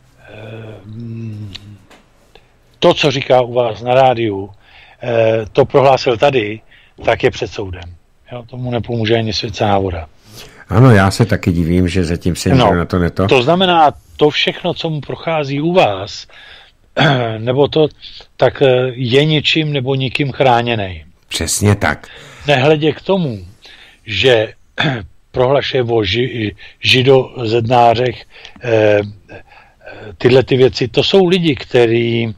to, co říká u vás na rádiu, to prohlásil tady, tak je před soudem. Jo, tomu nepomůže ani svěcená voda. Ano, já se taky divím, že zatím se na to neto. To znamená, to všechno, co mu prochází u vás, nebo to, tak je ničím nebo nikým chráněný. Přesně tak. Nehledě k tomu, že prohlašuje o židozednářech tyhle ty věci, to jsou lidi, který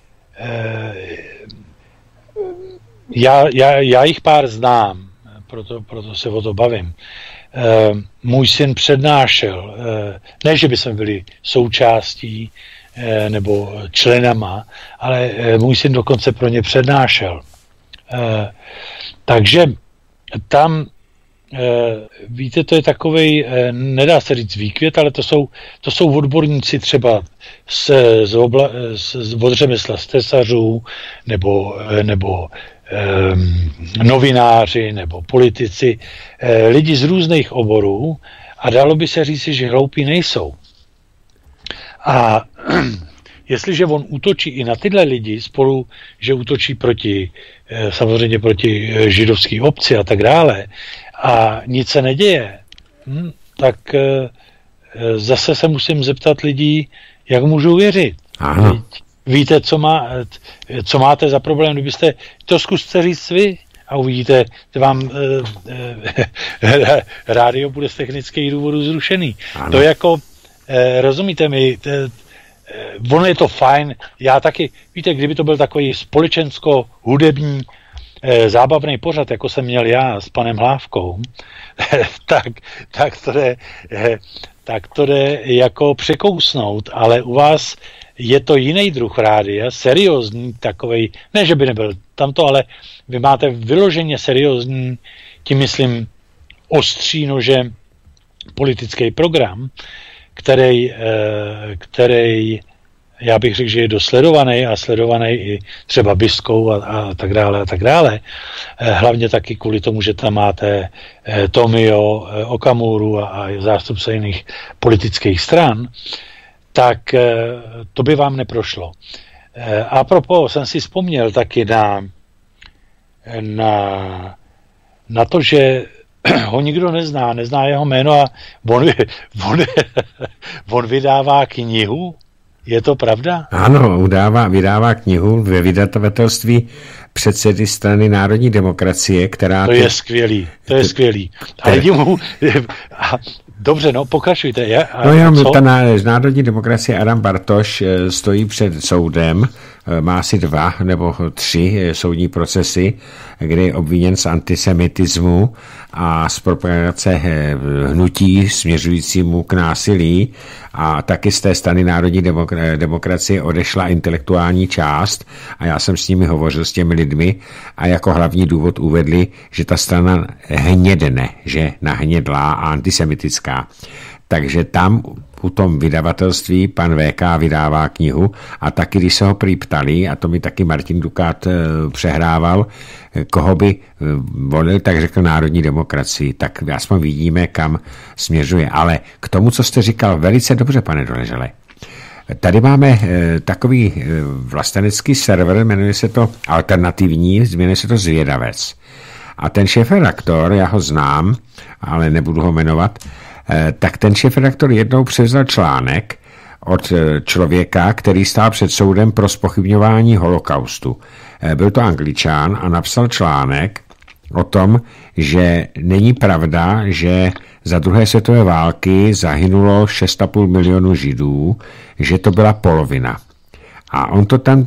já jich pár znám, proto se o to bavím. Můj syn přednášel, ne, že by jsme byli součástí nebo členama, ale můj syn dokonce pro ně přednášel. Takže tam, víte, to je takovej, nedá se říct výkvět, ale to jsou odborníci třeba od řemesla z tesařů, nebo novináři, nebo politici, lidi z různých oborů, a dalo by se říci, že hloupí nejsou. A jestliže on útočí i na tyhle lidi spolu, že útočí samozřejmě proti židovské obci a tak dále, a nic se neděje, tak zase se musím zeptat lidí, jak můžou věřit. Aha. Víte, co máte za problém, kdybyste to zkuste říct vy a uvidíte, že vám rádio bude z technických důvodů zrušený. Ano. To jako, rozumíte mi, ono je to fajn, já taky, víte, kdyby to byl takový společensko-hudební zábavný pořad, jako jsem měl já s panem Hlávkou, tak to jde jako překousnout, ale u vás je to jiný druh rádia, seriózní takovej, ne, že by nebyl tamto, ale vy máte vyloženě seriózní, tím myslím ostří nože politický program, který já bych řekl, že je dosledovaný a sledovaný i třeba Biskou a tak dále a tak dále. Hlavně taky kvůli tomu, že tam máte Tomio, Okamuru a zástupce jiných politických stran, tak to by vám neprošlo. A propos, jsem si vzpomněl taky na to, že ho nikdo nezná jeho jméno a on vydává knihu. Je to pravda? Ano, vydává knihu ve vydavatelství předsedy strany Národní demokracie, která... To je skvělý. Ale dobře, no, pokračujte. Ta Národní demokracie Adam Bartoš stojí před soudem má asi 2 nebo 3 soudní procesy, kde je obviněn z antisemitismu a z propagace hnutí směřujícímu k násilí, a taky z té strany národní demokracie odešla intelektuální část a já jsem s nimi hovořil, s těmi lidmi, a jako hlavní důvod uvedli, že ta strana hnědne, že nahnědlá a antisemitická. Takže tam u tom vydavatelství pan VK vydává knihu a taky, když se ho prý ptali, a to mi taky Martin Dukát přehrával, koho by volil, tak řekl národní demokracii. Tak aspoň vidíme, kam směřuje. Ale k tomu, co jste říkal velice dobře, pane Doležele, tady máme takový vlastenecký server, jmenuje se to Alternativní, jmenuje se to Zvědavec. A ten šéfredaktor, já ho znám, ale nebudu ho jmenovat, tak ten šéfredaktor jednou převzal článek od člověka, který stál před soudem pro zpochybňování holokaustu. Byl to Angličan a napsal článek o tom, že není pravda, že za druhé světové války zahynulo 6,5 milionu Židů, že to byla polovina. A on to tam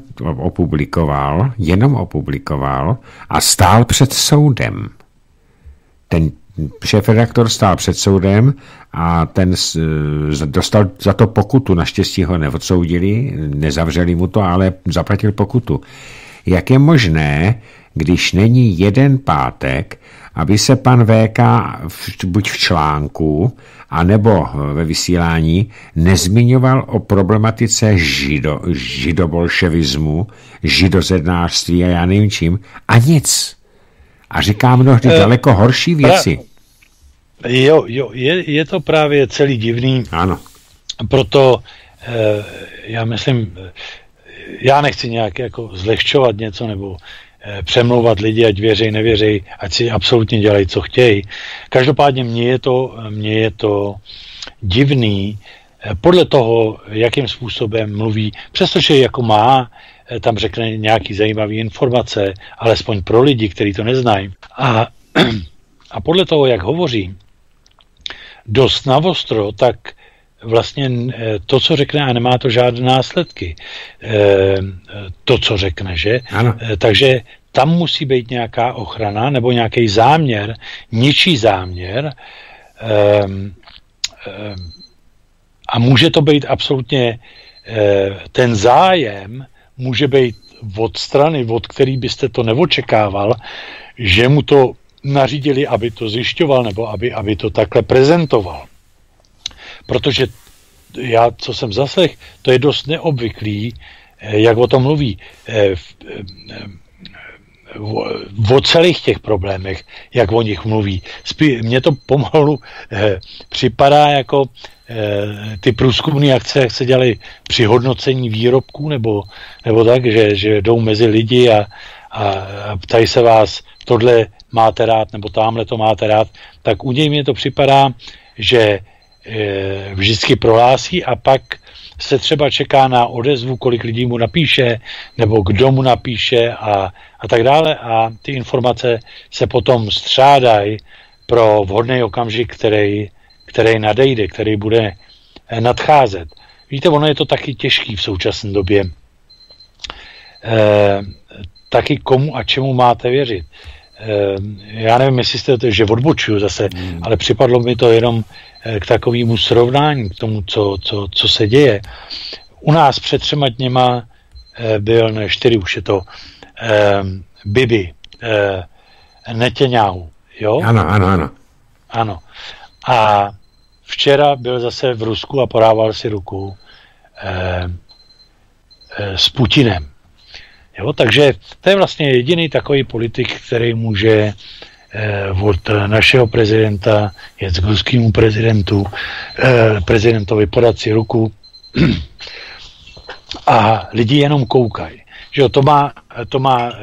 jenom opublikoval a stál před soudem. Ten šéfredaktor stál před soudem a ten dostal za to pokutu. Naštěstí ho neodsoudili, nezavřeli mu to, ale zaplatil pokutu. Jak je možné, když není jeden pátek, aby se pan VK buď v článku, anebo ve vysílání nezmiňoval o problematice židobolševismu, židozednářství a já nevím čím, a nic. A říká mnohdy daleko horší věci. Jo, je to právě celý divný. Ano. Proto já myslím, já nechci nějak jako zlehčovat něco nebo přemlouvat lidi, ať věřej, nevěřej, ať si absolutně dělají, co chtějí. Každopádně mně je to divný podle toho, jakým způsobem mluví, přestože jako má, tam řekne nějaký zajímavý informace, alespoň pro lidi, kteří to neznají. A podle toho, jak hovoří, dost navostro, tak vlastně to, co řekne, a nemá to žádné následky. To, co řekne, že? Ano. Takže tam musí být nějaká ochrana nebo nějaký záměr, ničí záměr, a může to být absolutně ten zájem může být od strany, od který byste to neočekával, že mu to nařídili, aby to zjišťoval nebo aby to takhle prezentoval. Protože já, co jsem zaslech, to je dost neobvyklý, jak o tom mluví, o celých těch problémech, jak o nich mluví. Mně to pomalu připadá jako ty průzkumné akce, jak se dělají při hodnocení výrobků, nebo tak, že jdou mezi lidi a ptají se vás, tohle máte rád, nebo tamhle to máte rád, tak u něj mě to připadá, že vždycky prohlásí a pak se třeba čeká na odezvu, kolik lidí mu napíše, nebo kdo mu napíše a tak dále, a ty informace se potom střádají pro vhodný okamžik, který nadejde, který bude nadcházet. Víte, ono je to taky těžký v současné době. Taky komu a čemu máte věřit. Já nevím, jestli jste to, že odbočuju zase, ale připadlo mi to jenom k takovému srovnání, k tomu, co se děje. U nás před 3 dněma byl, ne 4, už je to Bibi, Netanyahu, jo? Ano. A včera byl zase v Rusku a podával si ruku s Putinem. Jo, takže to je vlastně jediný takový politik, který může od našeho prezidenta jet k ruskému prezidentovi podat si ruku a lidi jenom koukají. Že jo, to má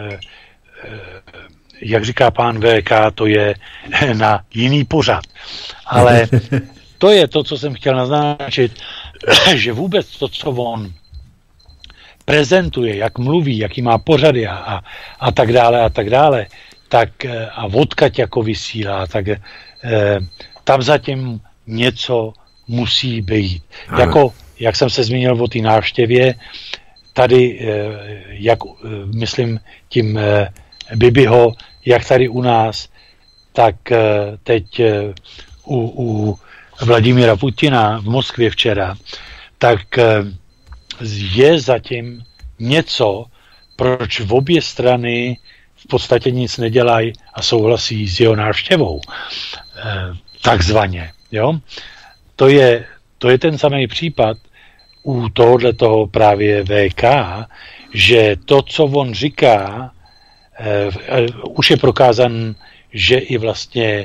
jak říká pán VK, to je na jiný pořad. Ale to je to, co jsem chtěl naznačit, že vůbec to, co on prezentuje, jak mluví, jaký má pořady a tak dále, tak a odkud jako vysílá, tak tam zatím něco musí být. Jako, jak jsem se zmínil o té návštěvě, tady, jak myslím tím Bibiho, jak tady u nás, tak teď u Vladimíra Putina v Moskvě včera, tak je zatím něco, proč v obě strany v podstatě nic nedělají a souhlasí s jeho návštěvou. Takzvaně. Jo? To je ten samý případ u tohoto právě VK, že to, co on říká, už je prokázan, že i vlastně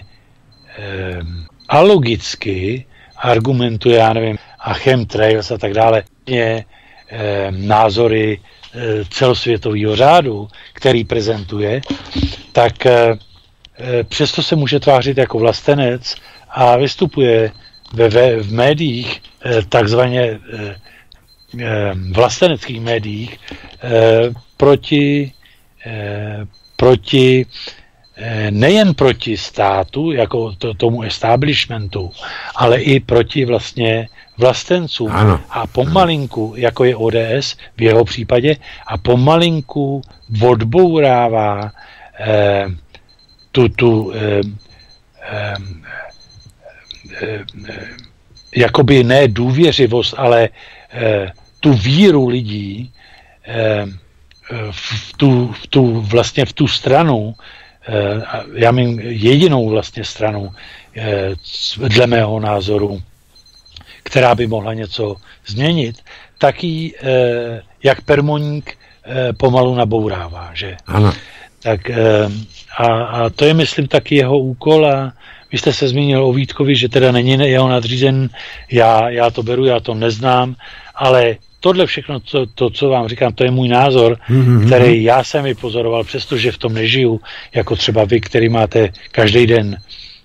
alogicky argumentuje, já nevím, a chemtrails a tak dále, názory celosvětového řádu, který prezentuje, tak přesto se může tvářit jako vlastenec a vystupuje v médiích, takzvaně vlasteneckých médiích, proti nejen proti státu, jako tomu establishmentu, ale i proti vlastně vlastencům. Ano. A pomalinku, jako je ODS v jeho případě, a pomalinku odbourává jakoby ne důvěřivost, ale tu víru lidí v tu stranu, já mám jedinou vlastně stranu, dle mého názoru, která by mohla něco změnit, tak ji, jak permoník, pomalu nabourává, že? Ano. Tak a to je, myslím, taky jeho úkol a vy jste se zmínil o Vítkovi, že teda není jeho nadřízen, já to beru, já to neznám, ale tohle všechno, co vám říkám, to je můj názor, který já jsem i pozoroval, přestože v tom nežiju, jako třeba vy, který máte každý den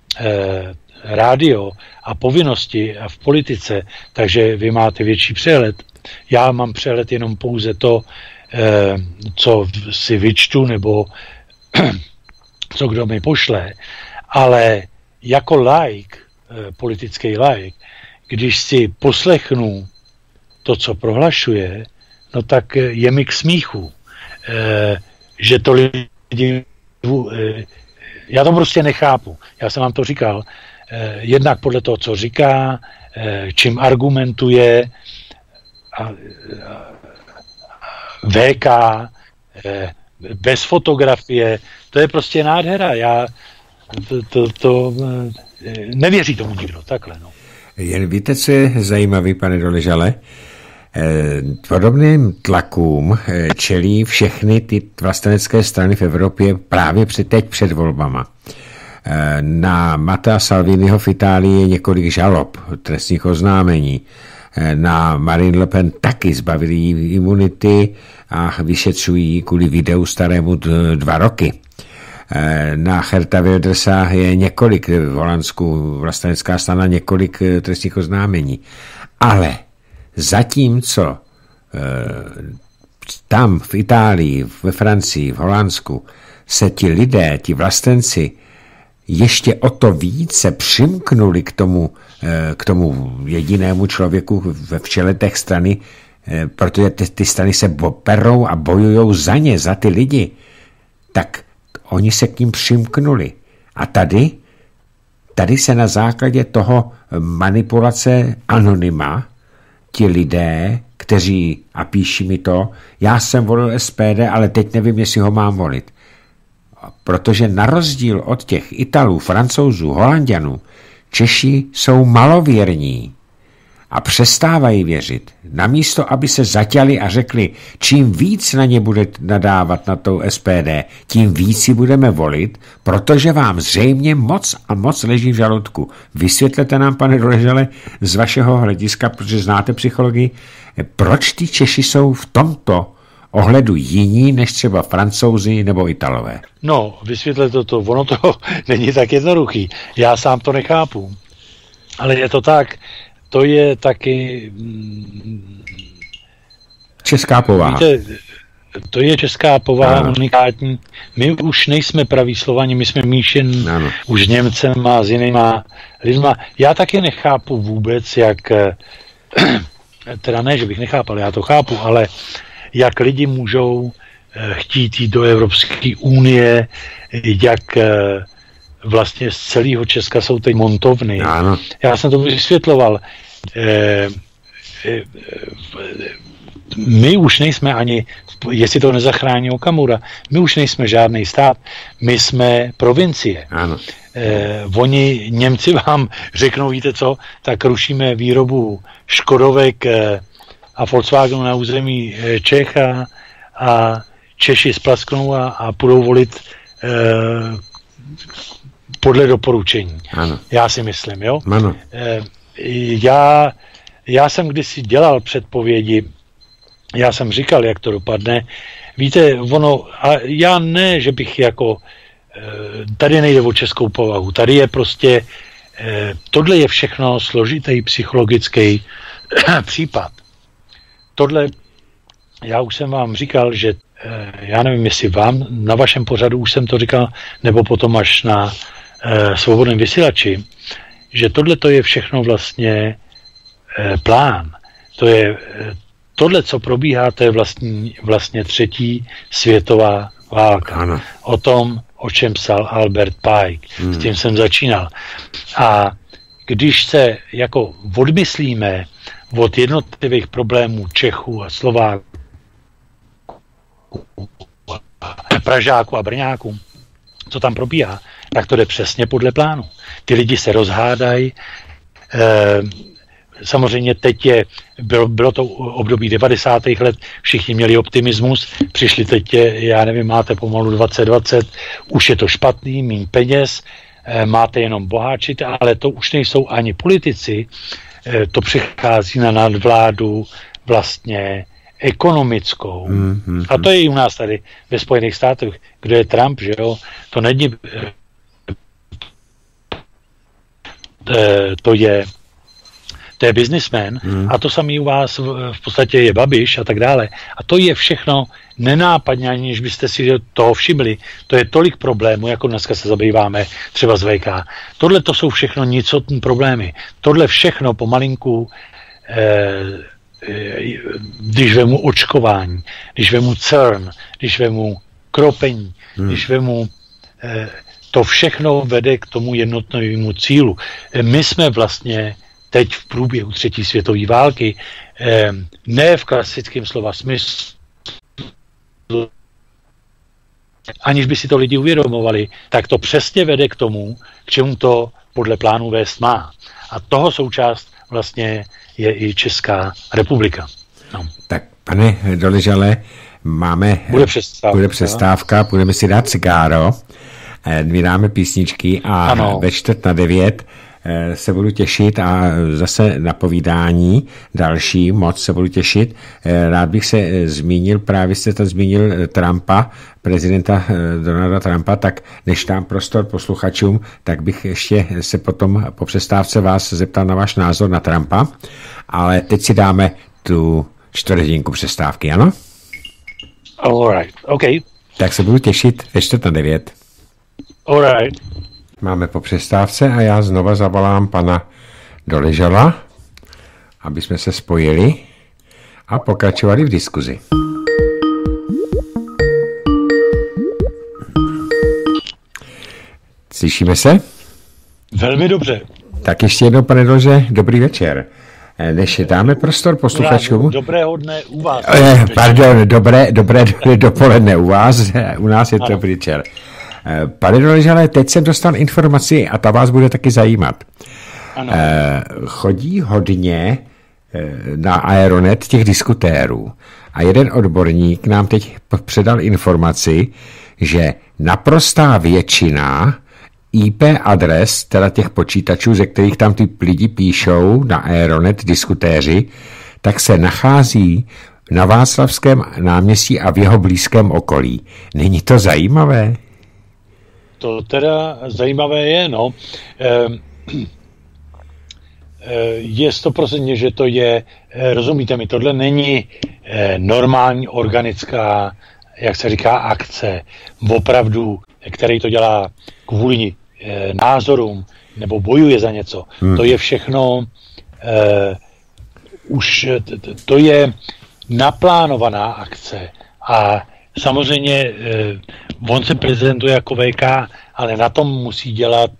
rádio a povinnosti a v politice, takže vy máte větší přehled. Já mám přehled jenom pouze to, co si vyčtu, nebo co kdo mi pošle, ale jako laik, politický laik, když si poslechnu to, co prohlašuje, no tak je mi k smíchu, že to lidi, já to prostě nechápu. Já jsem vám to říkal, jednak podle toho, co říká, čím argumentuje, VK, bez fotografie, to je prostě nádhera. Já to nevěří tomu nikdo, takhle, no. Jen víte, co je zajímavý, pane Doležale? Podobným tlakům čelí všechny ty vlastenecké strany v Evropě právě teď před volbama. Na Mattea Salviniho v Itálii je několik žalob, trestních oznámení. Na Marine Le Pen taky zbavili imunity a vyšetřují kvůli videu starému 2 roky. Na Geerta Wildersa je několik v Holandsku, vlastenecká strana, několik trestních oznámení. Ale zatímco tam v Itálii, ve Francii, v Holandsku se ti lidé, ti vlastenci ještě o to více přimknuli k tomu jedinému člověku ve čele těch strany, protože ty strany se perou a bojujou za ně, za ty lidi, tak oni se k ním přimknuli. A tady se na základě toho manipulace anonyma ti lidé, kteří, a píší mi to, já jsem volil SPD, ale teď nevím, jestli ho mám volit. Protože na rozdíl od těch Italů, Francouzů, Holanďanů, Češi jsou malověrní a přestávají věřit. Namísto, aby se zaťali a řekli, čím víc na ně bude nadávat na tou SPD, tím víc si budeme volit, protože vám zřejmě moc a moc leží v žaludku. Vysvětlete nám, pane Doležale, z vašeho hlediska, protože znáte psychologii, proč ty Češi jsou v tomto ohledu jiní než třeba Francouzi nebo Italové? No, vysvětlete to, ono to není tak jednoduchý. Já sám to nechápu. Ale je to tak, to je taky česká povaha. Víte, to je česká povaha unikátní. My už nejsme praví Slovani, my jsme míšen už s Němcema, s jinýma lidma. Já taky nechápu vůbec, jak teda ne, že bych nechápal, já to chápu, ale jak lidi můžou chtít jít do Evropské unie, jak vlastně z celého Česka jsou teď montovny. Ano. Já jsem to vysvětloval. My už nejsme ani, jestli to nezachrání Okamura, my už nejsme žádný stát, my jsme provincie. Ano. Oni, Němci vám řeknou, víte co, tak rušíme výrobu Škodovek a Volkswagenu na území Čech a Češi splasknou a půjdou volit podle doporučení. Ano. Já si myslím, jo? Ano. Já jsem kdysi dělal předpovědi, já jsem říkal, jak to dopadne. Víte, a já ne, že bych jako, tady nejde o českou povahu, tady je prostě, tohle je všechno složitý psychologický případ. Tohle, já už jsem vám říkal, že já nevím, jestli vám na vašem pořadu už jsem to říkal, nebo potom až na Svobodném vysílači, že tohle to je všechno vlastně plán. Tohle, co probíhá, to je vlastně třetí světová válka. Ano. O tom, o čem psal Albert Pike. S tím jsem začínal. A když se jako odmyslíme od jednotlivých problémů Čechů a Slováků, Pražáků a Brňáků, co tam probíhá, tak to jde přesně podle plánu. Ty lidi se rozhádají. Samozřejmě teď bylo to období 90. let, všichni měli optimismus, přišli teď, já nevím, máte pomalu 2020, už je to špatný, míň peněz, máte jenom boháči, ale to už nejsou ani politici, to přichází na nadvládu vlastně ekonomickou. A to je i u nás tady ve Spojených státech, kde je Trump, že jo, to není, to je businessman a to samý u vás v podstatě je Babiš a tak dále. A to je všechno nenápadně, aniž byste si toho všimli. To je tolik problémů, jako dneska se zabýváme třeba z VK. Tohle to jsou všechno nicotní problémy. Tohle všechno pomalinku, když vemu očkování, když vemu CERN, když vemu kropení, když vemu to všechno vede k tomu jednotnému cílu. My jsme vlastně teď v průběhu třetí světové války, ne v klasickém slova smyslu, aniž by si to lidi uvědomovali, tak to přesně vede k tomu, k čemu to podle plánu vést má. A toho součást vlastně je i Česká republika. No. Tak, pane Doležale, bude přestávka, budeme si dát cigáro, my dáme písničky a ano. Ve 8:45 se budu těšit a zase na povídání další, moc se budu těšit. Rád bych se zmínil, právě jste to zmínil Trumpa, prezidenta Donalda Trumpa, tak než dám prostor posluchačům, tak bych ještě se potom po přestávce vás zeptal na váš názor na Trumpa, ale teď si dáme tu 4 hodinku přestávky, ano? All right, okay. Tak se budu těšit ve 8:45. All right. Máme po přestávce a já znova zavolám pana Doležala, aby jsme se spojili a pokračovali v diskuzi. Slyšíme se? Velmi dobře. Tak ještě jednou, pane Doleže, dobrý večer. Než dáme prostor posluchačům. Dobrého dne u vás. Pardon, dobré dopoledne u vás, u nás je to dobrý večer. Pane Doležale, teď jsem dostal informaci a ta vás bude taky zajímat. Ano. Chodí hodně na Aeronet těch diskutérů a jeden odborník nám teď předal informaci, že naprostá většina IP adres, teda těch počítačů, ze kterých tam ty lidi píšou na Aeronet diskutéři, tak se nachází na Václavském náměstí a v jeho blízkém okolí. Není to zajímavé? To teda zajímavé je, no. Je 100%, že to je, rozumíte mi, tohle není normální organická, jak se říká, akce, opravdu, který to dělá kvůli názorům, nebo bojuje za něco. To je všechno, už to je naplánovaná akce a samozřejmě on se prezentuje jako VK, ale na tom musí dělat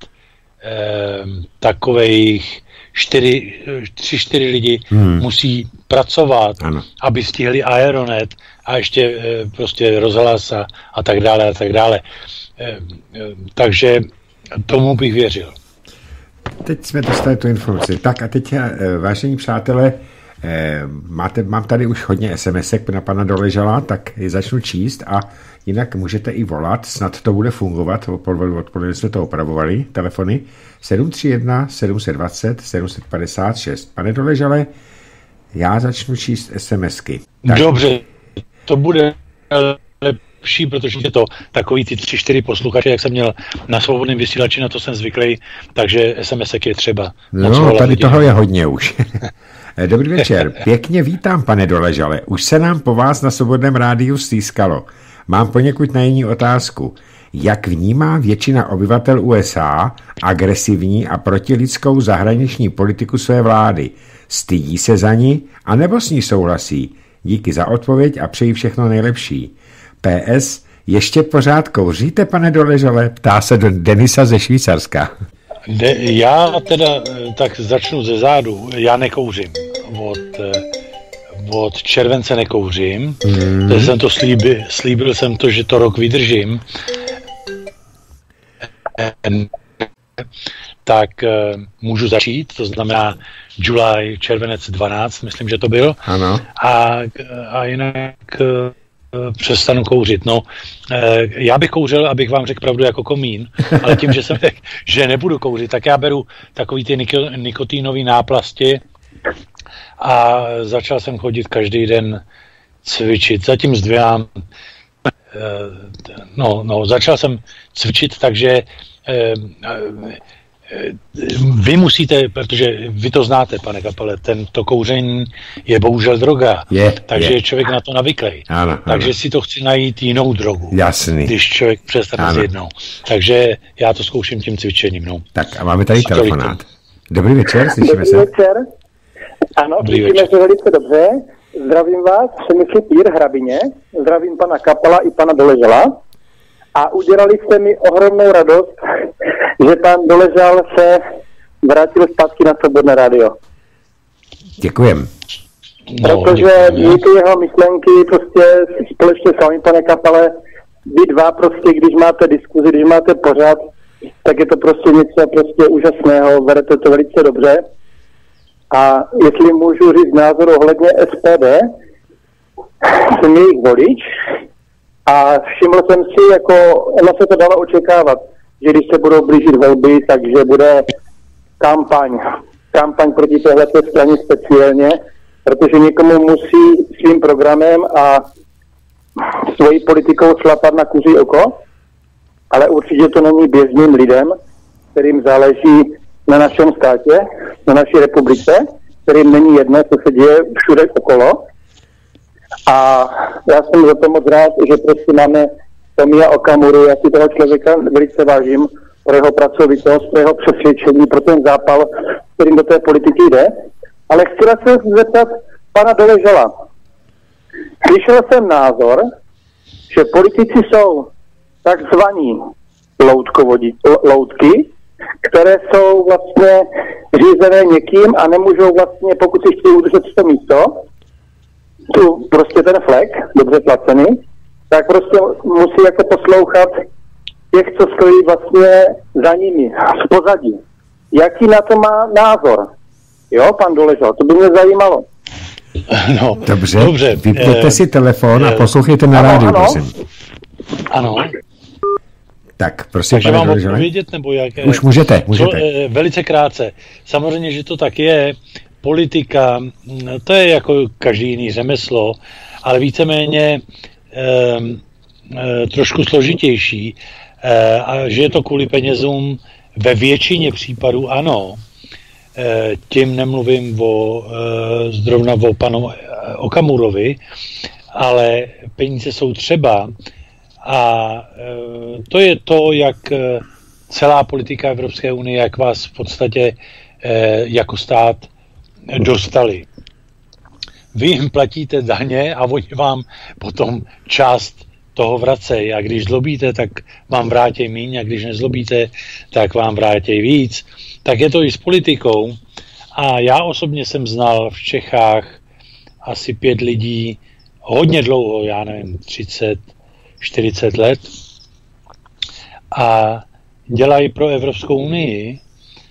takových 3-4 lidi musí pracovat, ano, aby stihli Aeronet a ještě prostě rozhlas a tak dále a tak dále. Takže tomu bych věřil. Teď jsme dostali tu informaci. Tak a teď, vážení přátelé, mám tady už hodně SMS-ek na pana Doležala, tak je začnu číst a jinak můžete i volat, snad to bude fungovat, odpoledne jsme to opravovali, telefony 731 720 756. Pane Doležale, já začnu číst SMS-ky. Tak. Dobře, to bude lepší, protože je to takový ty 3-4 posluchače, jak jsem měl na svobodném vysílači, na to jsem zvyklý, takže SMS-ek je třeba. No, tady toho je hodně už. Dobrý večer, pěkně vítám, pane Doležale. Už se nám po vás na Svobodném rádiu stýskalo. Mám poněkud naivní otázku. Jak vnímá většina obyvatel USA agresivní a protilidskou zahraniční politiku své vlády? Stydí se za ní, anebo s ní souhlasí? Díky za odpověď a přeji všechno nejlepší. PS, ještě pořád kouříte, pane Doležale? Ptá se Denisa ze Švýcarska. Já teda tak začnu ze zádu. Já nekouřím. Od července nekouřím. Jsem to slíbil jsem to, že to rok vydržím. Tak můžu začít, to znamená červenec 12, myslím, že to byl. Ano. A jinak přestanu kouřit. No, já bych kouřil, abych vám řekl pravdu, jako komín, ale tím, že jsem řekl, že nebudu kouřit, tak já beru takový ty nikotínový náplasti a začal jsem chodit každý den cvičit. Zatím zdvihám, začal jsem cvičit, takže vy musíte, protože vy to znáte, pane Kapale, to kouření je bohužel droga, takže je člověk na to navyklý. Takže si to chci najít jinou drogu. Jasný. Když člověk přestane s jednou. Takže já to zkouším tím cvičením. No. Tak a máme tady telefonát. Dobrý večer, slyšíme se. Dobrý večer. Ano, slyšíme se velice dobře. Zdravím vás, Přemysl Pír, Hrabině. Zdravím pana Kapala i pana Doležala. A udělali jste mi ohromnou radost, že pan Doležal se vrátil zpátky na Svobodné rádio. Děkujem. Protože díky jeho myšlenky prostě společně s vámi, pane Kapale, vy dva prostě, když máte diskuzi, když máte pořad, tak je to prostě něco prostě úžasného, vedete to velice dobře. A jestli můžu říct názor ohledně SPD, jsem jejich volič a všiml jsem si, jako ono se to dalo očekávat, že když se budou blížit volby, takže bude kampaň proti téhleté straně speciálně, protože někomu musí svým programem a svojí politikou šlapat na kuří oko, ale určitě to není běžným lidem, kterým záleží na našem státě, na naší republice, kterým není jedno, co se děje všude okolo. A já jsem za to moc rád, že prostě máme Tomia Okamuru, já si toho člověka velice vážím, pro jeho pracovitost, pro jeho přesvědčení, pro ten zápal, kterým do té politiky jde. Ale chtěla se zeptat pana Doležala. Slyšel jsem názor, že politici jsou takzvaní loutky, které jsou vlastně řízené někým a nemůžou vlastně, pokud si chtějí udržet to místo, prostě ten flek, dobře placený, tak prostě musí jako poslouchat těch, co stojí vlastně za nimi, z pozadí. Jaký na to má názor? Jo, pan Doležal, to by mě zajímalo. No, dobře. Vypněte si telefon a poslouchejte na rádiu, prosím. Ano. Tak, prosím, takže mám odpovědět, nebo jak? Už můžete. Velice krátce. Samozřejmě, že to tak je. Politika, to je jako každý jiný řemeslo, ale víceméně trošku složitější. A že je to kvůli penězům ve většině případů ano. Tím nemluvím zrovna o panu Okamurovi, ale peníze jsou třeba. A to je to, jak celá politika Evropské unie, jak vás v podstatě jako stát dostali. vy jim platíte daně a oni vám potom část toho vracejí. A když zlobíte, tak vám vrátí míň, a když nezlobíte, tak vám vrátí víc. Tak je to i s politikou. A já osobně jsem znal v Čechách asi 5 lidí hodně dlouho, já nevím, 30, 40 let, a dělají pro Evropskou unii.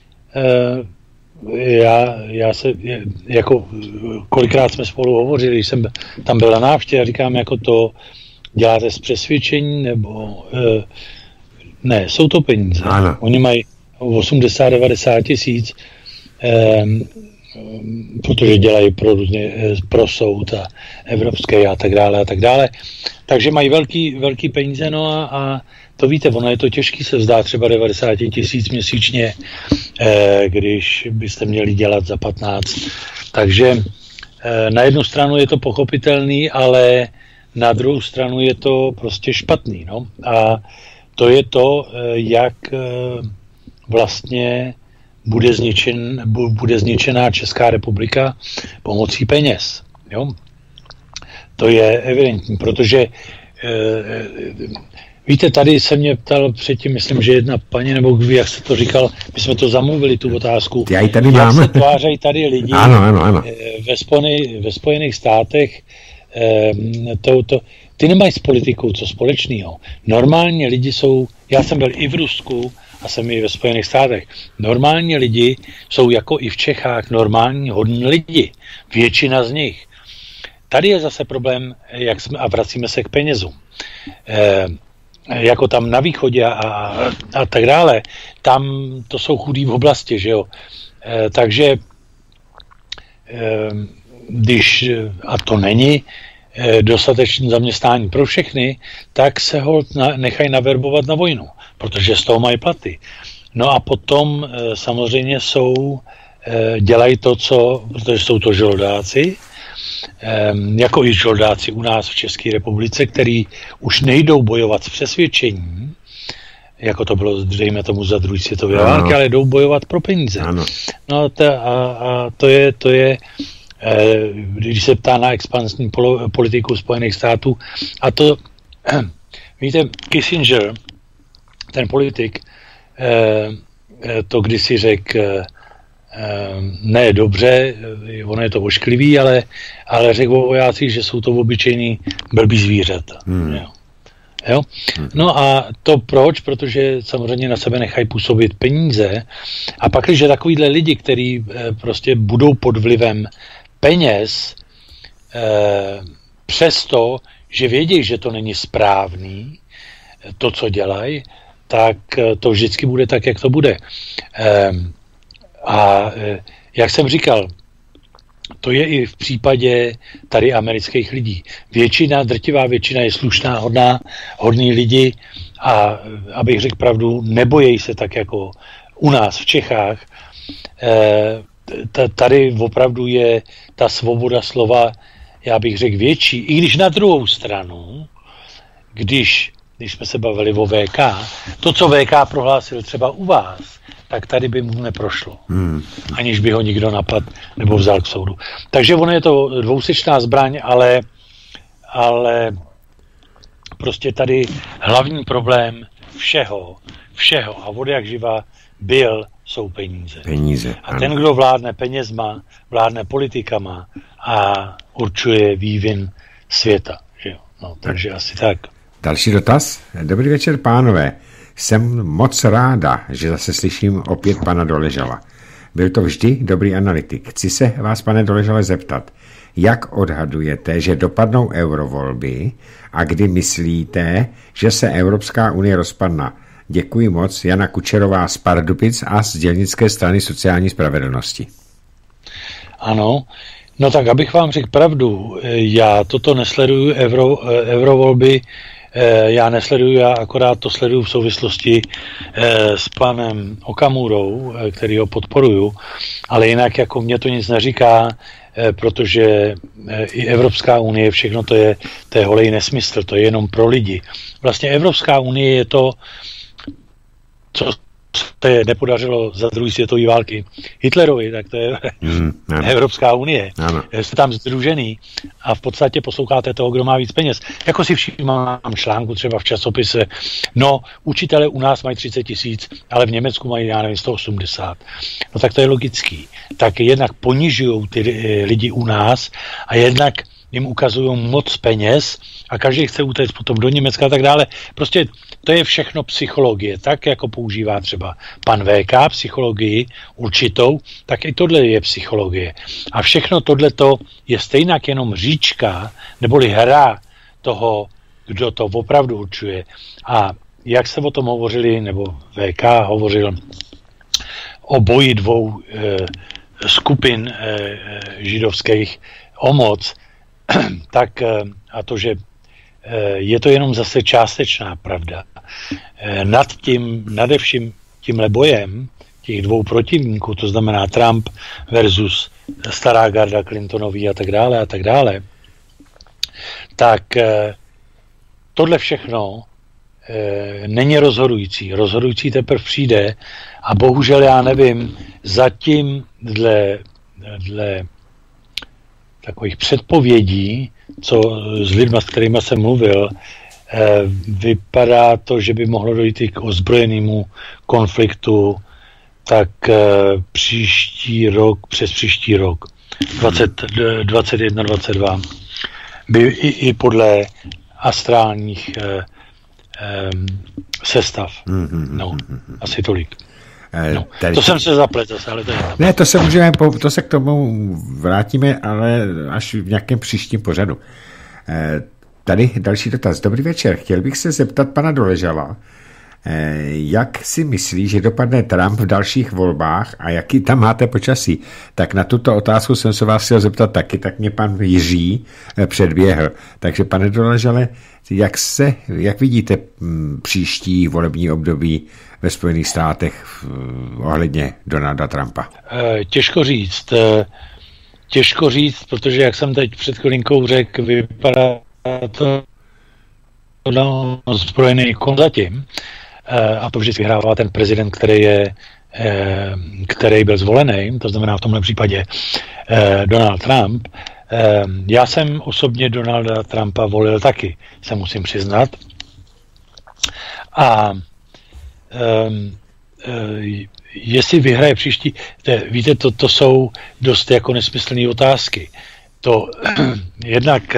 Já se, jako kolikrát jsme spolu hovořili, když jsem tam byl na návštěvě, a říkám, jako to děláte z přesvědčení, nebo ne, jsou to peníze. Ano. Oni mají 80-90 tisíc, protože dělají pro soud a evropské a tak dále. Takže mají velký peníze, no a to víte, ono je to těžký se vzdát třeba 90 tisíc měsíčně, když byste měli dělat za 15. Takže na jednu stranu je to pochopitelný, ale na druhou stranu je to prostě špatný. No? A to je to, jak vlastně bude zničená Česká republika pomocí peněz. Jo? To je evidentní, protože víte, tady se mě ptal předtím, myslím, že jedna paní, nebo jak se to říkal, my jsme to zamluvili, tu otázku. Já ji tady jak mám. se tvářejí tady lidi ano. Ve Spojených státech, ty nemají s politikou co společného. Normálně lidi jsou, já jsem byl i v Rusku a jsem i ve Spojených státech, normální lidi jsou jako i v Čechách normální hodní lidi. Většina z nich. Tady je zase problém, a vracíme se k penězům. Jako tam na východě a tak dále, tam to jsou chudí v oblasti, že jo. Takže když, a to není dostatečné zaměstnání pro všechny, tak se holt nechají naverbovat na vojnu, protože z toho mají platy. No a potom samozřejmě dělají to, protože jsou to žoldáci, jako i žoldáci u nás v České republice, který už nejdou bojovat s přesvědčením, jako to bylo, dejme tomu, za druhé světové války, ale jdou bojovat pro peníze. Ano. No a to je když se ptá na expansní politiku Spojených států, a to, víte, Kissinger, ten politik, to kdysi řekl, ne dobře, ono je to ošklivý, ale řekl o vojácích, že jsou to obyčejný blbý zvířata. Jo? No a to proč? Protože samozřejmě na sebe nechají působit peníze, a pak, když takovýhle lidi, kteří prostě budou pod vlivem peněz, přesto, že vědí, že to není správný, to, co dělají, tak to vždycky bude tak, jak to bude. A jak jsem říkal, to je i v případě tady amerických lidí. Drtivá většina je slušná, hodní lidi, a abych řekl pravdu, nebojí se tak jako u nás v Čechách. Tady opravdu je ta svoboda slova, já bych řekl, větší. I když na druhou stranu, když jsme se bavili o VK, to, co VK prohlásil třeba u vás, tak tady by mu neprošlo. Aniž by ho nikdo napadl nebo vzal k soudu. Takže ono je to dvousečná zbraň, ale prostě tady hlavní problém všeho a vody jak živa jsou peníze. A ten, kdo vládne penězma, vládne politikama a určuje vývin světa. Že jo? No, takže asi tak. Další dotaz. Dobrý večer, pánové. Jsem moc ráda, že zase slyším opět pana Doležala. Byl to vždy dobrý analytik. Chci se vás, pane Doležale, zeptat, jak odhadujete, že dopadnou eurovolby a kdy myslíte, že se Evropská unie rozpadne? Děkuji moc. Jana Kučerová z Pardubic a z dělnické strany sociální spravedlnosti. Ano, no tak abych vám řekl pravdu, já toto nesleduju, eurovolby, já akorát to sleduju v souvislosti s panem Okamurou, který ho podporuju, ale jinak jako mě to nic neříká, protože i Evropská unie, všechno to je holej nesmysl, to je jenom pro lidi. Vlastně Evropská unie je to, co se nepodařilo za druhé světové války Hitlerovi, tak to je Evropská unie. Jste tam sdružený a v podstatě posloucháte toho, kdo má víc peněz. Jako si všímám článku třeba v časopise, no, učitelé u nás mají 30 000, ale v Německu mají, já nevím, 180. No tak to je logický. Tak jednak ponižují ty lidi u nás a jednak jim ukazují moc peněz a každý chce utéct potom do Německa a tak dále. Prostě to je všechno psychologie. Tak, jako používá třeba pan VK psychologii určitou, tak i tohle je psychologie. A všechno tohleto je stejnak jenom říčka, neboli hra toho, kdo to opravdu určuje. A jak se o tom hovořili, nebo VK hovořil o boji dvou skupin židovských o moc, tak a to, že je to jenom zase částečná pravda. Nade vším tímhle bojem těch dvou protivníků, to znamená Trump versus stará garda Clintonový a tak dále, tak tohle všechno není rozhodující. Rozhodující teprve přijde a bohužel já nevím, zatím dle takových předpovědí, co s lidma, s kterými jsem mluvil, vypadá to, že by mohlo dojít i k ozbrojenému konfliktu, tak příští rok, přes příští rok, 2021, 22, by i podle astrálních sestav. No, asi tolik. No, to jsem se zaplet zase, ale to je... Ne, to se k tomu vrátíme, ale až v nějakém příštím pořadu. Tady další dotaz. Dobrý večer. Chtěl bych se zeptat pana Doležala, jak si myslí, že dopadne Trump v dalších volbách a jaký tam máte počasí? Tak na tuto otázku jsem se vás chtěl zeptat taky, tak mě pan Jiří předběhl. Takže pane Doležale, jak vidíte příští volební období ve Spojených státech ohledně Donalda Trumpa? Těžko říct, protože jak jsem teď před chvilinkou řekl, vypadá to na zbrojený zatím. A to vždycky vyhrává ten prezident, který byl zvolený, to znamená v tomhle případě Donald Trump. Já jsem osobně Donalda Trumpa volil taky, se musím přiznat. A jestli vyhraje příští, víte, to jsou dost jako nesmyslné otázky. To jednak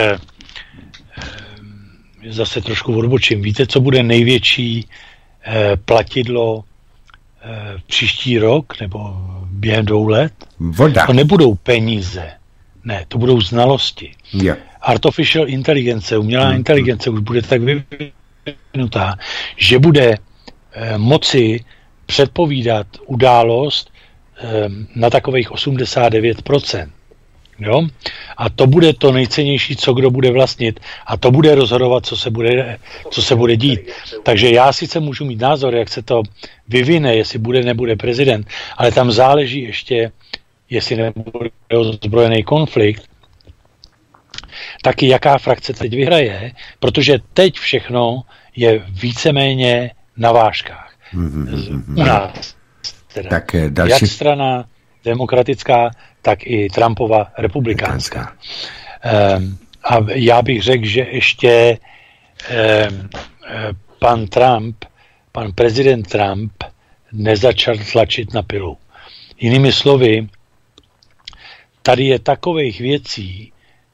zase trošku odbočím. Víte, co bude největší platidlo příští rok nebo během 2 let? Voda. To nebudou peníze. Ne, to budou znalosti. Yeah. Artificial intelligence, umělá inteligence už bude tak vyvinutá, že bude moci předpovídat událost na takových 89%. Jo? A to bude to nejcennější, co kdo bude vlastnit, a to bude rozhodovat, co se bude dít. Takže já sice můžu mít názor, jak se to vyvine, jestli bude, nebude prezident, ale tam záleží ještě, jestli nebude ozbrojený konflikt, taky jaká frakce teď vyhraje, protože teď všechno je víceméně na vážkách. U nás. Teda. Tak další... Jak strana demokratická, tak i Trumpova republikánská. A já bych řekl, že ještě pan prezident Trump nezačal tlačit na pilu. Jinými slovy, tady je takových věcí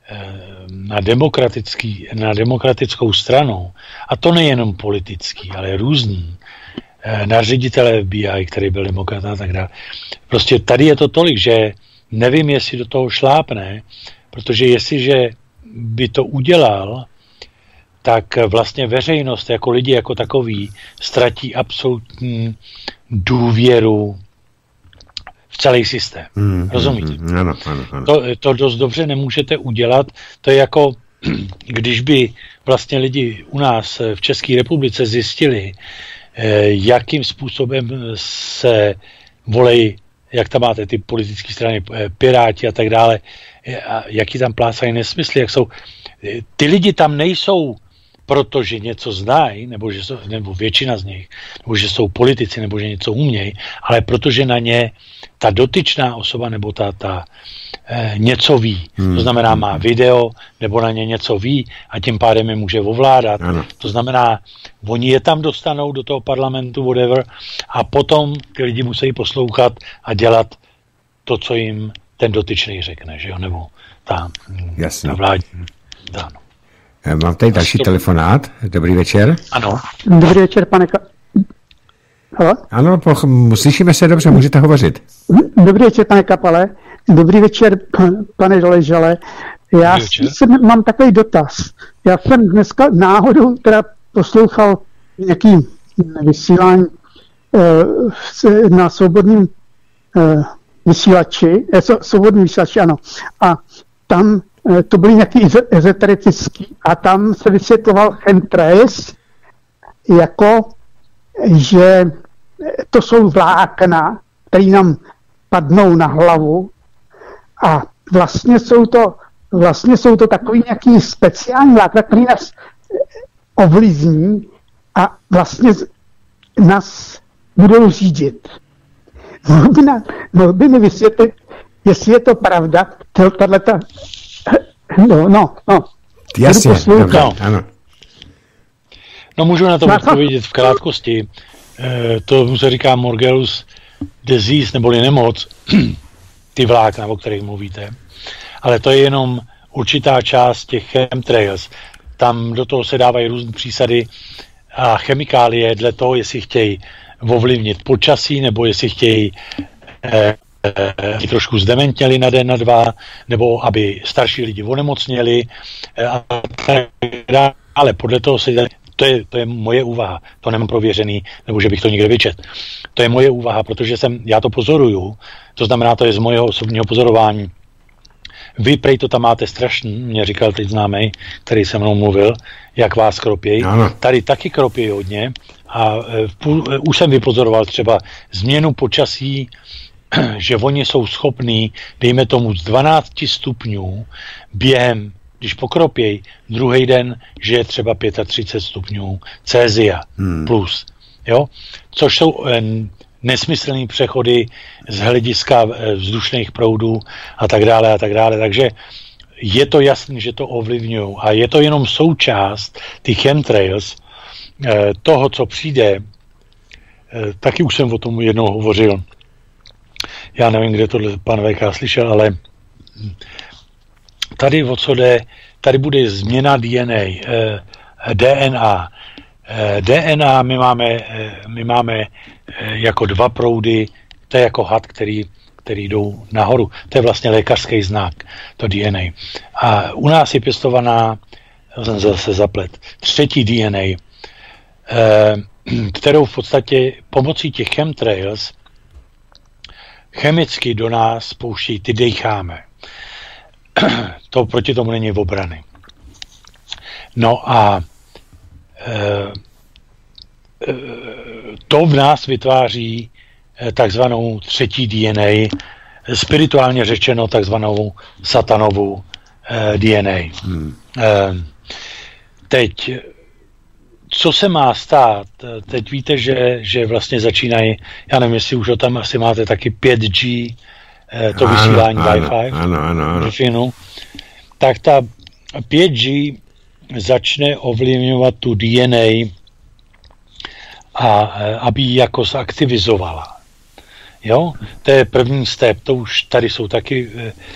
na demokratickou stranu, a to nejenom politický, ale různý, na ředitele FBI, který byl demokrat a tak dále. Prostě tady je to tolik, že nevím, jestli do toho šlápne, protože jestliže by to udělal, tak vlastně veřejnost jako lidi jako takový ztratí absolutní důvěru v celý systém. Rozumíte? Ano. To dost dobře nemůžete udělat. To je jako, když by vlastně lidi u nás v České republice zjistili, jakým způsobem se volejí, jak tam máte ty politické strany, Piráti a tak dále, jaký tam plácají nesmysly, jak jsou. Ty lidi tam nejsou protože něco znají, nebo většina z nich, nebo že jsou politici, nebo že něco umějí, ale protože na ně ta dotyčná osoba nebo ta něco ví. To znamená, má video, nebo na ně něco ví a tím pádem je může ovládat. Ano. To znamená, oni je tam dostanou do toho parlamentu, whatever, a potom ty lidi musí poslouchat a dělat to, co jim ten dotyčný řekne, že jo, nebo ta vládní. No. Mám tady další telefonát. Dobrý večer. Ano. Dobrý večer, pane Halo? Ano, slyšíme se dobře, můžete hovořit. Dobrý večer, pane Kapale. Dobrý večer, pane Doležale. Já mám takový dotaz. Já jsem dneska náhodou teda poslouchal nějaký vysílání na svobodným vysílači, svobodný vysílači, ano. A tam to byly nějaký ezoterický a tam se vysvětloval chemtrails jako, že to jsou vlákna, které nám padnou na hlavu a vlastně jsou to takový nějaký speciální vlákna, které nás ovlivní a vlastně nás budou řídit. Mohl by mi vysvětlit, jestli je to pravda, tato. No. Jasně, dobře, ano. No, můžu na to odpovědět v krátkosti. To se říká Morgellus disease, neboli nemoc, ty vlákna, o kterých mluvíte. Ale to je jenom určitá část těch chemtrails. Tam do toho se dávají různé přísady a chemikálie dle toho, jestli chtějí ovlivnit počasí, nebo jestli chtějí trošku zdementněli na den, na dva, nebo aby starší lidi onemocněli a tak dále. Ale podle toho se to je moje úvaha, to nemám prověřený, nebo že bych to někde vyčet. To je moje úvaha, protože já to pozoruju, to znamená, to je z mojeho osobního pozorování. Vy prej to tam máte strašný, mě říkal teď známej, který se mnou mluvil, jak vás kropějí. Tady taky kropějí hodně a už jsem vypozoroval třeba změnu počasí, že oni jsou schopní, dejme tomu z 12 stupňů, během, když pokropějí, druhý den, že je třeba 35 stupňů Celsia plus. Jo? Což jsou nesmyslné přechody z hlediska vzdušných proudů a tak dále a tak dále. Takže je to jasné, že to ovlivňují. A je to jenom součást ty chemtrails, toho, co přijde. Taky už jsem o tom jednou hovořil. Já nevím, kde to pan VK slyšel, ale tady o co jde, tady bude změna DNA. DNA my máme jako dva proudy, to je jako had, který jdou nahoru. To je vlastně lékařský znak, to DNA. A u nás je pěstovaná, jsem zase zaplet, třetí DNA, kterou v podstatě pomocí těch chemtrails chemicky do nás pouští, ty decháme. To proti tomu není obrany. No a to v nás vytváří takzvanou třetí DNA, spirituálně řečeno takzvanou satanovou DNA. Teď, co se má stát? Teď víte, že vlastně začínají, já nevím, jestli už ho tam asi máte taky 5G, to vysílání Wi-Fi. Ano. Tak ta 5G začne ovlivňovat tu DNA a aby ji jako zaktivizovala. Jo? To je první step, to už tady jsou taky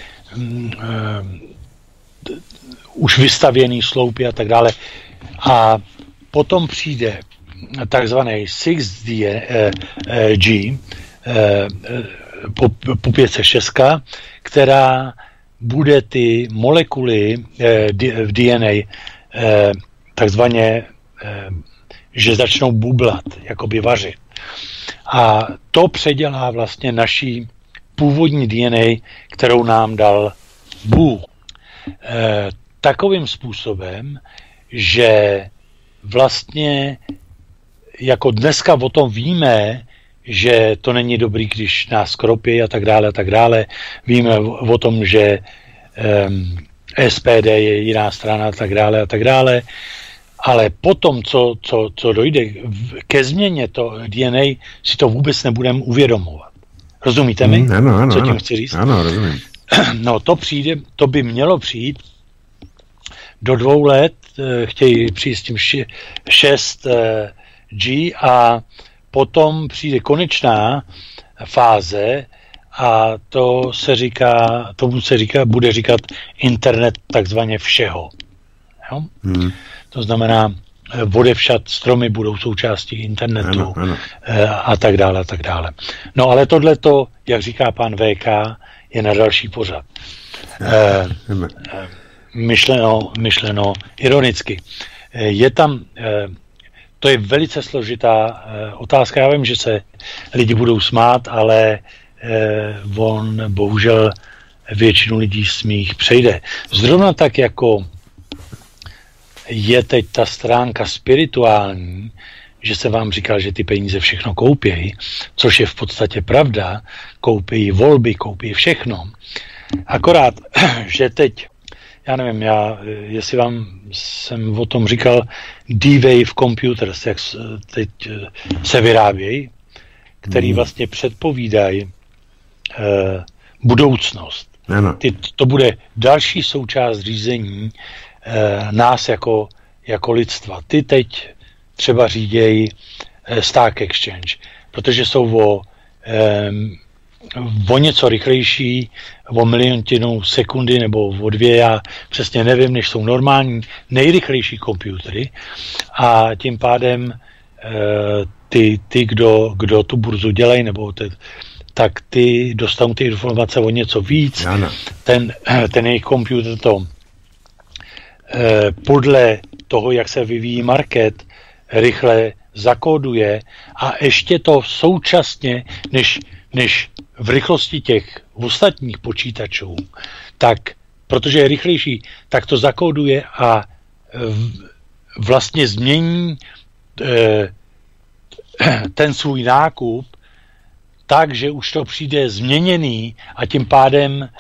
už vystavěný sloupy a tak dále. A potom přijde takzvaný 6G, po 506, která bude ty molekuly v DNA takzvaně, že začnou bublat, jakoby vařit. A to předělá vlastně naší původní DNA, kterou nám dal Bůh. Takovým způsobem, že vlastně jako dneska o tom víme, že to není dobrý, když nás kropí a tak dále. Víme o tom, že SPD je jiná strana a tak dále. Ale potom, co dojde ke změně to DNA, si to vůbec nebudeme uvědomovat. Rozumíte mi? Ano, co tím chci říct? Ano, rozumím. No to by mělo přijít do 2 let, chtějí přijít s tím 6G a potom přijde konečná fáze a tomu se bude říkat internet takzvaně všeho. Jo? To znamená, odevšad stromy budou součástí internetu. Ano. A tak dále, a tak dále. No ale tohleto, jak říká pan VK, je na další pořad. Myšleno ironicky. Je tam, to je velice složitá otázka. Já vím, že se lidi budou smát, ale on bohužel většinu lidí smích přejde. Zrovna tak, jako je teď ta stránka spirituální, že se vám říkal, že ty peníze všechno koupějí, což je v podstatě pravda, koupí volby, koupí všechno. Akorát, že teď, já nevím, jestli vám jsem o tom říkal, D-Wave Computers, jak teď se vyrábějí, který vlastně předpovídají budoucnost. To bude další součást řízení nás jako lidstva. Ty teď třeba řídějí Stock Exchange, protože jsou o něco rychlejší, o miliontinu sekundy nebo o 2, já přesně nevím, než jsou normální nejrychlejší počítače a tím pádem ty kdo tu burzu dělají, nebo tak ty dostanou ty informace o něco víc. Ten jejich počítač to podle toho, jak se vyvíjí market, rychle zakóduje a ještě to současně, než v rychlosti těch ostatních počítačů, tak, protože je rychlejší, tak to zakóduje a vlastně změní ten svůj nákup tak, že už to přijde změněný a tím pádem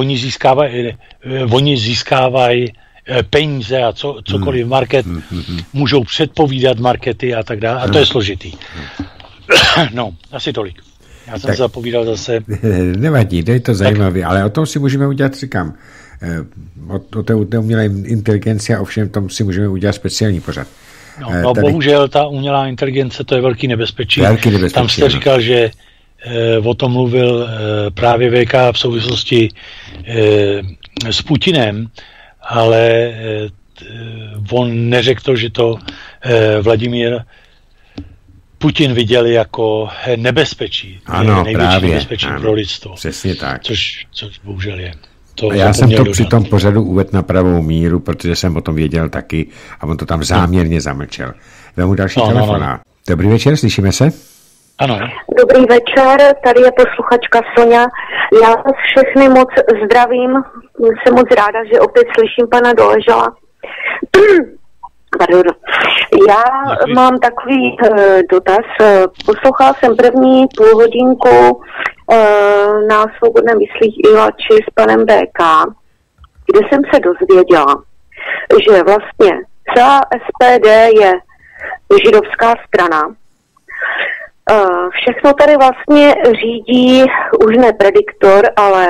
oni získávají peníze a cokoliv market, můžou předpovídat markety a tak dále. A to je složitý. No, asi tolik. Já jsem zapovídal zase. Nevadí, je to zajímavé, ale o tom si můžeme udělat, říkám, o té umělé inteligenci a o všem tom si můžeme udělat speciální pořad. No bohužel ta umělá inteligence, to je velký nebezpečí. Tam jste říkal, že o tom mluvil právě VK v souvislosti s Putinem, ale on neřekl, že to Vladimír Putin viděl jako nebezpečí. Ano, největší právě, nebezpečí pro lidstvo. Přesně tak. Což bohužel je. A já jsem to při tom pořadu uvedl na pravou míru, protože jsem o tom věděl taky a on to tam záměrně zamlčel. Vemu další telefonát. Dobrý večer, slyšíme se? Ano. Dobrý večer, tady je posluchačka Sonja. Já vás všechny moc zdravím. Jsem moc ráda, že opět slyším pana Doležala. Pardon. Já mám takový dotaz. Poslouchala jsem první půlhodinku na Svobodném vysílači s panem BK, kde jsem se dozvěděla, že vlastně celá SPD je židovská strana. Všechno tady vlastně řídí už ne prediktor, ale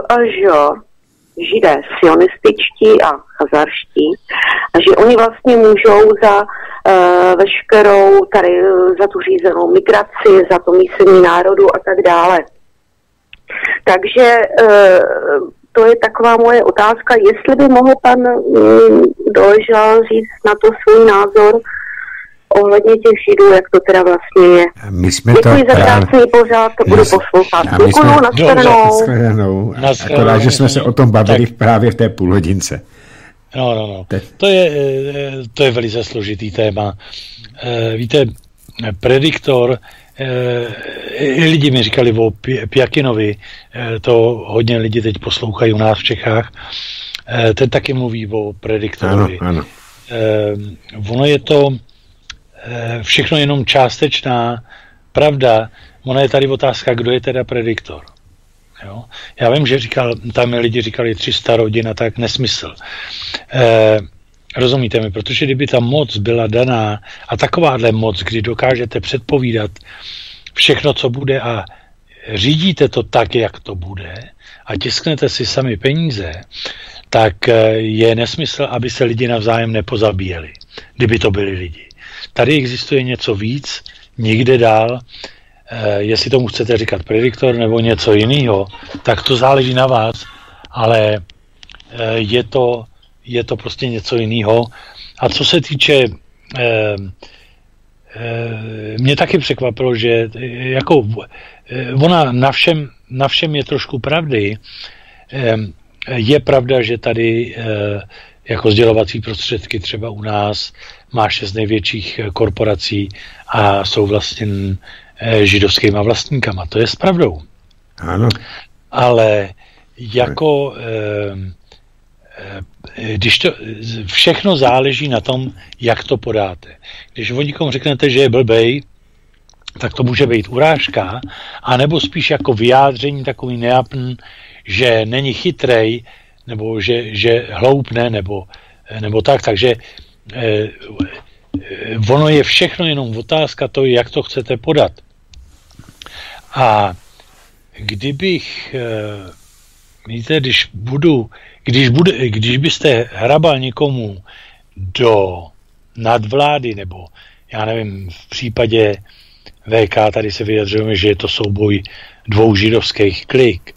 židé sionističtí a chazarští. A že oni vlastně můžou za veškerou tady za tu řízenou migraci, za to mísení národu a tak dále. Takže to je taková moje otázka, jestli by mohl pan Doležal říct na to svůj názor ohledně těch židů, jak to teda vlastně je. Děkuji za krásný pořád, budu poslouchat. Děkuji, nashledanou. Akorát, že jsme se o tom bavili právě v té půlhodince. No. To je velice složitý téma. Víte, prediktor, lidi mi říkali o Pjakinovi, to hodně lidi teď poslouchají u nás v Čechách, ten taky mluví o prediktorovi. Ano. Ono je to všechno jenom částečná pravda. Ona je tady otázka, kdo je teda prediktor. Jo? Já vím, že tam lidi říkali 300 rodin a tak, nesmysl. Rozumíte mi? Protože kdyby ta moc byla daná a takováhle moc, kdy dokážete předpovídat všechno, co bude a řídíte to tak, jak to bude a tisknete si sami peníze, tak je nesmysl, aby se lidi navzájem nepozabíjeli, kdyby to byli lidi. Tady existuje něco víc, nikde dál, jestli tomu chcete říkat prediktor nebo něco jiného, tak to záleží na vás, ale je to prostě něco jiného. A co se týče, mě taky překvapilo, že jako ona na všem je trošku pravdy. Je pravda, že tady jako sdělovací prostředky třeba u nás má 6 největších korporací a jsou vlastně židovskýma vlastníkama. To je s pravdou. Ano. Ale jako když to všechno záleží na tom, jak to podáte. Když o někomu řeknete, že je blbej, tak to může být urážka, anebo spíš jako vyjádření takový neapn, že není chytrej, nebo že hloupne, nebo tak. Takže ono je všechno jenom otázka to, jak to chcete podat. A kdybych, víte, když byste hrabal někomu do nadvlády, nebo já nevím, v případě VK tady se vyjadřujeme, že je to souboj 2 židovských klik.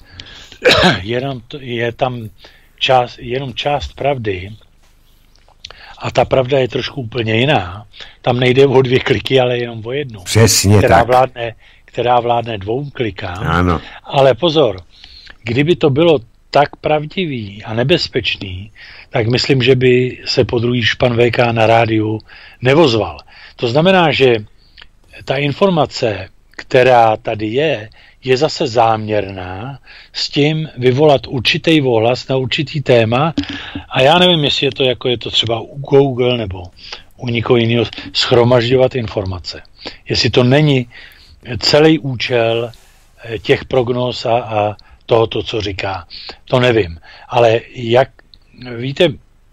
Je tam jenom část pravdy a ta pravda je trošku úplně jiná. Tam nejde o 2 kliky, ale jenom o 1. Přesně která vládne 2 klikám. Ano. Ale pozor, kdyby to bylo tak pravdivý a nebezpečný, tak myslím, že by se podruhý pan VK na rádiu nevozval. To znamená, že ta informace, která tady je zase záměrná s tím vyvolat určitý ohlas na určitý téma a já nevím, jestli je to jako je to třeba u Google nebo u někoho jiného shromažďovat informace. Jestli to není celý účel těch prognóz a tohoto, co říká. To nevím. Ale jak víte,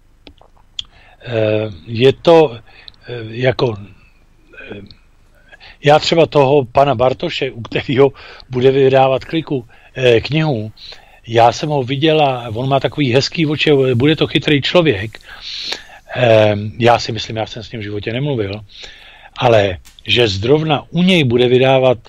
je to jako já třeba toho pana Bartoše, u kterého bude vydávat knihu, já jsem ho viděl a on má takový hezký oči, bude to chytrý člověk. Já si myslím, já jsem s ním v životě nemluvil, ale že zrovna u něj bude vydávat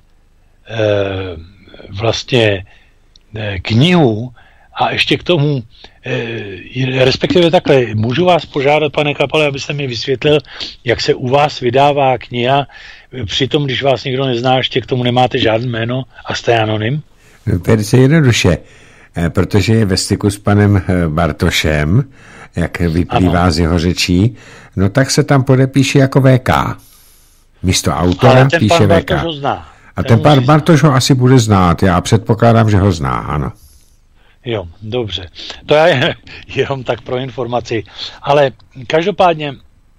vlastně knihu a ještě k tomu, respektive takhle, můžu vás požádat, pane Kapale, abyste mi vysvětlil, jak se u vás vydává kniha, přitom, když vás nikdo nezná, ještě k tomu nemáte žádné jméno a jste anonym? Velice jednoduše, protože je ve styku s panem Bartošem, jak vyplývá z jeho řečí, no tak se tam podepíše jako VK. Místo autora píše VK. A ten pan Bartoš ho asi bude znát, já předpokládám, že ho zná, ano. Jo, dobře. To je jenom tak pro informaci. Ale každopádně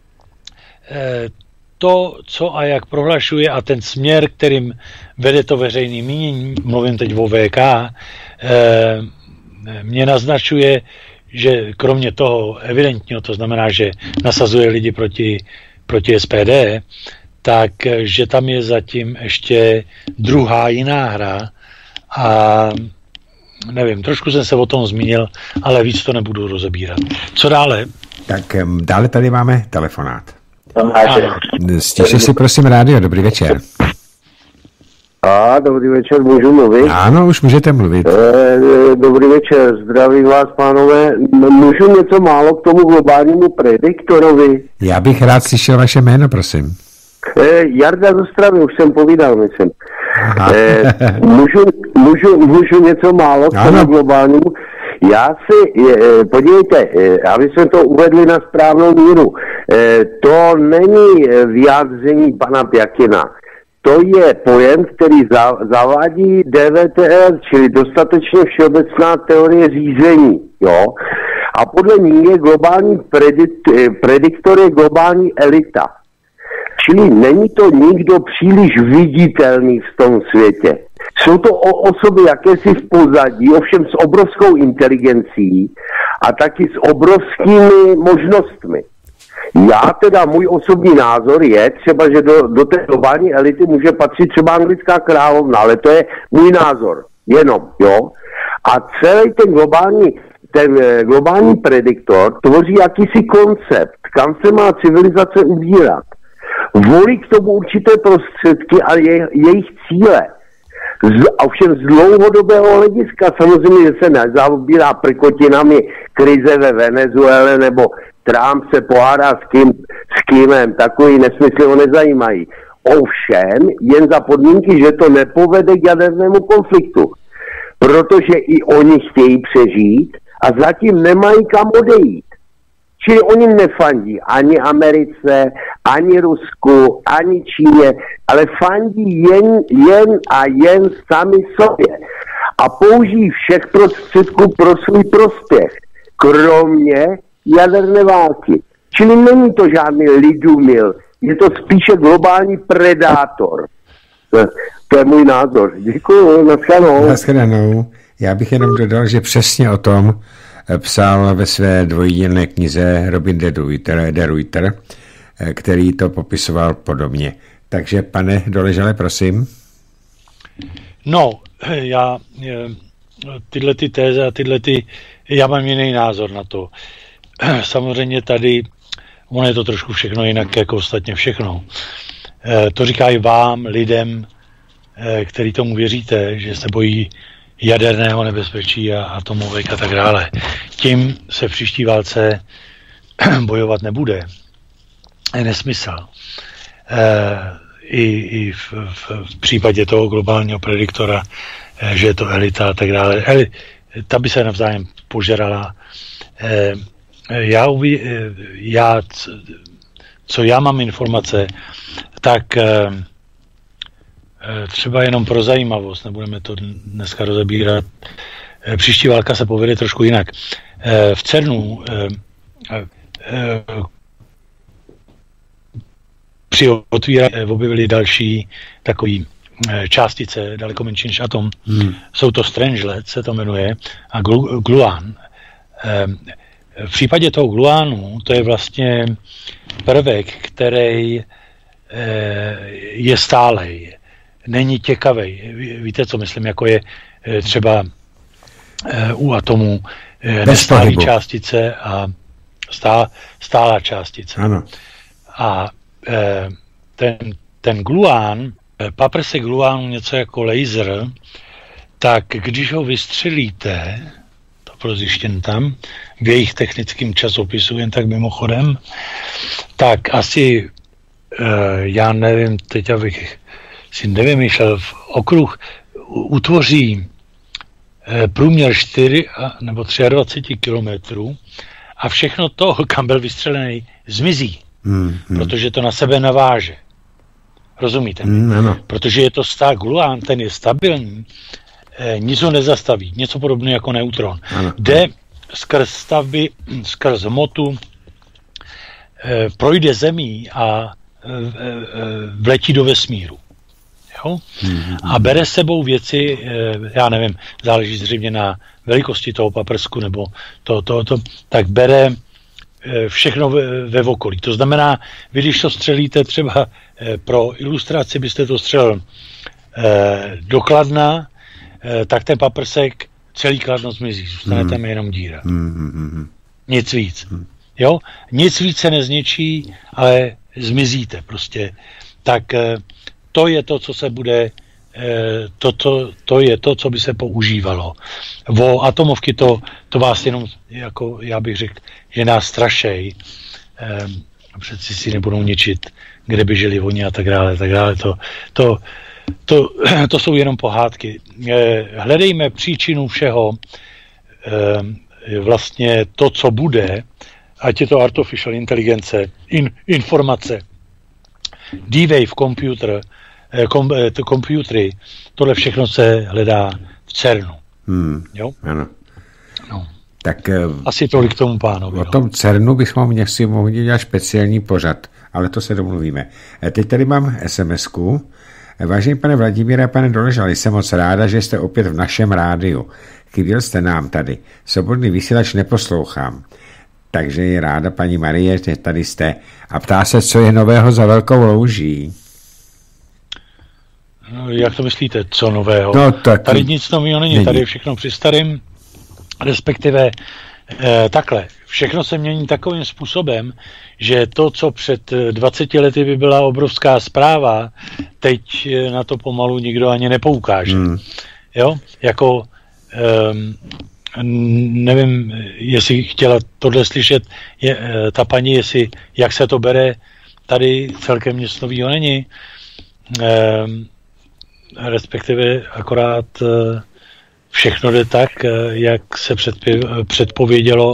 to, co a jak prohlašuje a ten směr, kterým vede to veřejný mínění, mluvím teď o VK, mě naznačuje, že kromě toho evidentního, to znamená, že nasazuje lidi proti SPD, tak že tam je zatím ještě druhá jiná hra a nevím, trošku jsem se o tom zmínil, ale víc to nebudu rozebírat. Co dále? Tak dále tady máme telefonát. Stište si prosím rádio, dobrý večer. Dobrý večer, můžu mluvit? Ano, už můžete mluvit. Dobrý večer, zdravím vás, pánové. Můžu něco málo k tomu globálnímu prediktorovi? Já bych rád slyšel vaše jméno, prosím. Jarda z Ostravy, už jsem povídal, myslím. Můžu něco málo k tomu globálnímu? Podívejte, aby jsme to uvedli na správnou míru, to není vyjádření pana Pjakina. To je pojem, který zavádí DVTR, čili dostatečně všeobecná teorie řízení. Jo? A podle ní je globální prediktor je globální elita. Čili není to nikdo příliš viditelný v tom světě. Jsou to osoby jakési v pozadí, ovšem s obrovskou inteligencí a taky s obrovskými možnostmi. Já teda, můj osobní názor je třeba, že do té globální elity může patřit třeba anglická královna, ale to je můj názor, jenom, jo. A celý ten globální prediktor tvoří jakýsi koncept, kam se má civilizace ubírat. Volí k tomu určité prostředky a jejich cíle. Ovšem z dlouhodobého hlediska samozřejmě, že se nezaobírá prkotinami krize ve Venezuele nebo Trump se pohádá s kýmem, takový nesmysly ho nezajímají. Ovšem, jen za podmínky, že to nepovede k jadernému konfliktu. Protože i oni chtějí přežít a zatím nemají kam odejít. Čili oni nefandí ani Americe, ani Rusku, ani Číně, ale fandí jen sami sobě. A použijí všech prostředků pro svůj prospěch, kromě jaderné války. Čili není to žádný lidumil, je to spíše globální predátor. To je můj názor. Děkuju, nashledanou. Já bych jenom dodal, že přesně o tom psal ve své dvojdělné knize Robin de Ruyter, který to popisoval podobně. Takže, pane Doležale, prosím. No, já tyhle ty téze a já mám jiný názor na to. Samozřejmě tady, ono je to trošku všechno jinak, jako ostatně všechno. To říkají vám, lidem, který tomu věříte, že se bojí jaderného nebezpečí a atomovek a tak dále. Tím se v příští válce bojovat nebude. Je nesmysl. I v případě toho globálního prediktora, že je to elita a tak dále. Ta by se navzájem požerala. Co já mám informace, tak třeba jenom pro zajímavost, nebudeme to dneska rozebírat, příští válka se povede trošku jinak. V CERNu při otvírání objevili další takový částice, daleko menší než atom. Jsou to strangelet, se to jmenuje, a gluán. V případě toho gluánu to je vlastně prvek, který je stálej, není těkavej. Víte, co myslím, jako je třeba u atomu nestálý částice a stálá částice. Ano. A ten gluán, paprsek gluánu něco jako laser, tak když ho vystřelíte, to bylo zjištěn tam, v jejich technickém časopisu, jen tak mimochodem, tak asi, já nevím, teď abych si nevymýšlel, v okruh utvoří průměr 4 nebo 23 kilometrů a všechno to, kam byl vystřelený, zmizí. Protože to na sebe naváže. Rozumíte? Protože je to gluán, ten je stabilní, nic ho nezastaví. Něco podobného jako neutron. Jde skrz stavby, skrz hmotu, projde zemí a vletí do vesmíru. Jo? A bere s sebou věci, já nevím, záleží zřejmě na velikosti toho paprsku, nebo tak bere všechno ve okolí. To znamená, vy když to střelíte třeba pro ilustraci, byste to střelil do Kladna, tak ten paprsek celý Kladno zmizí. Zůstane tam jenom díra. Nic víc. Jo? Nic víc se nezničí, ale zmizíte prostě. Tak to je to, co se bude, to je to, co by se používalo. O atomovky to vás jenom, jako já bych řekl, že nás strašej. Přeci si nebudou ničit, kde by žili oni a tak dále. To jsou jenom pohádky. Hledejme příčinu všeho, vlastně to, co bude, ať je to artificial intelligence, informace, D-Wave computery, tohle všechno se hledá v CERNu. Jo? Ano. No. Tak, asi tolik k tomu pánovi. O tom CERNu bychom mohli dělat speciální pořad, ale to se domluvíme. Teď tady mám SMS-ku. Vážený pane Vladimíre, pane Doležali, jsem moc ráda, že jste opět v našem rádiu. Chyběl jste nám tady. Svobodný vysílač neposlouchám. Takže je ráda paní Marie, že tady jste. A ptá se, co je nového za Velkou louží. No, jak to myslíte, co nového? No, tak... Tady nic nového není, tady je všechno při starým, respektive takhle. Všechno se mění takovým způsobem, že to, co před 20 lety by byla obrovská zpráva, teď na to pomalu nikdo ani nepoukáže. Jo? Jako nevím, jestli chtěla tohle slyšet ta paní, jestli jak se to bere, tady celkem nic nového není. Respektive akorát všechno jde tak, jak se předpovědělo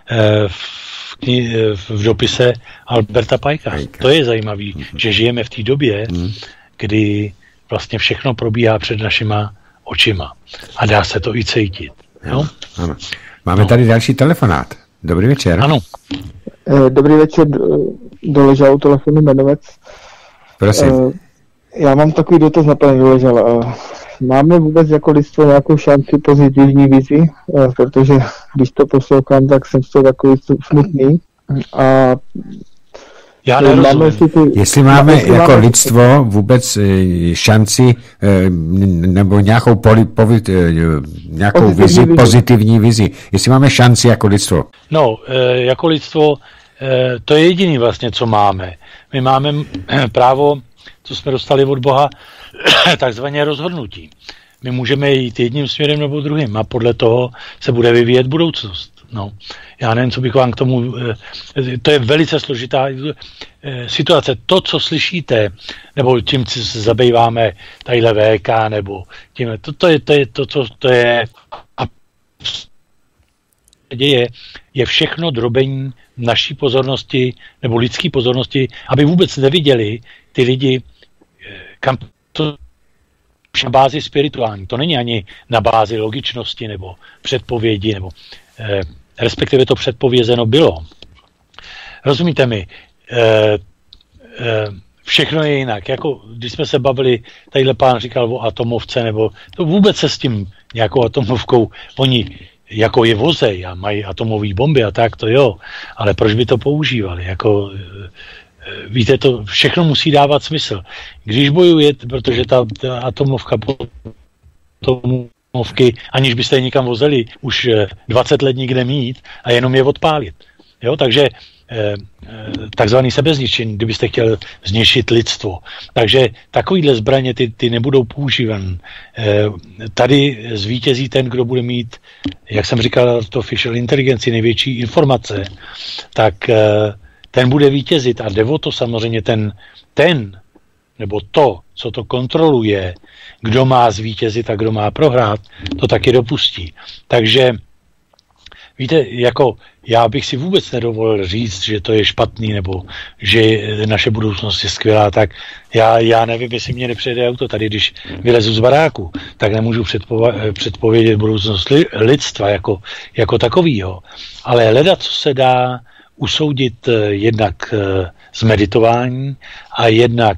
v dopise Alberta Pajka. To je zajímavé, že žijeme v té době, kdy vlastně všechno probíhá před našima očima. A dá se to i cítit. No? Ano. Máme tady další telefonát. Dobrý večer. Ano. Dobrý večer, Doležal, telefonu Jmenovec. Prosím. Já mám takový dotaz na pana Doležala. Máme vůbec jako lidstvo nějakou šanci pozitivní vizi? Protože když to poslouchám, tak jsem z toho takový smutný. A já nerozumím. Jestli máme jako lidstvo vůbec šanci nebo nějakou vizi, pozitivní vizi. Jestli máme šanci jako lidstvo. No, jako lidstvo to je jediný vlastně, co máme. My máme právo, co jsme dostali od Boha, takzvané rozhodnutí. My můžeme jít jedním směrem nebo druhým a podle toho se bude vyvíjet budoucnost. No, já nevím, co bych vám k tomu... To je velice složitá situace. To, co slyšíte, nebo tím, co se zabýváme tadyhle VK, nebo tím, to je a je všechno drobení naší pozornosti nebo lidské pozornosti, aby vůbec neviděli ty lidi, kam to na bázi spirituální. To není ani na bázi logičnosti nebo předpovědi, nebo respektive to předpovězeno bylo. Rozumíte mi? Všechno je jinak. Jako když jsme se bavili, tadyhle pán říkal o atomovce, nebo to vůbec se s tím nějakou atomovkou, oni jako je vozej a mají atomové bomby a tak, to jo, ale proč by to používali? Jako, víte, to všechno musí dávat smysl. Když bojuje, protože ta atomovka aniž byste je nikam vozili, už 20 let nikde mít a jenom je odpálit. Jo, takže takzvaný sebezničení, kdybyste chtěl zničit lidstvo. Takže takovýhle zbraně ty nebudou používané. Tady zvítězí ten, kdo bude mít, jak jsem říkal, artificial intelligenci, největší informace, tak ten bude vítězit a jde o to samozřejmě ten nebo to, co to kontroluje, kdo má zvítězit a kdo má prohrát, to taky dopustí. Takže víte, jako já bych si vůbec nedovolil říct, že to je špatný, nebo že naše budoucnost je skvělá, tak já nevím, jestli mě nepřejede auto tady, když vylezu z baráku, tak nemůžu předpovědět budoucnost lidstva jako takovýho. Ale hledat, co se dá usoudit jednak z meditování a jednak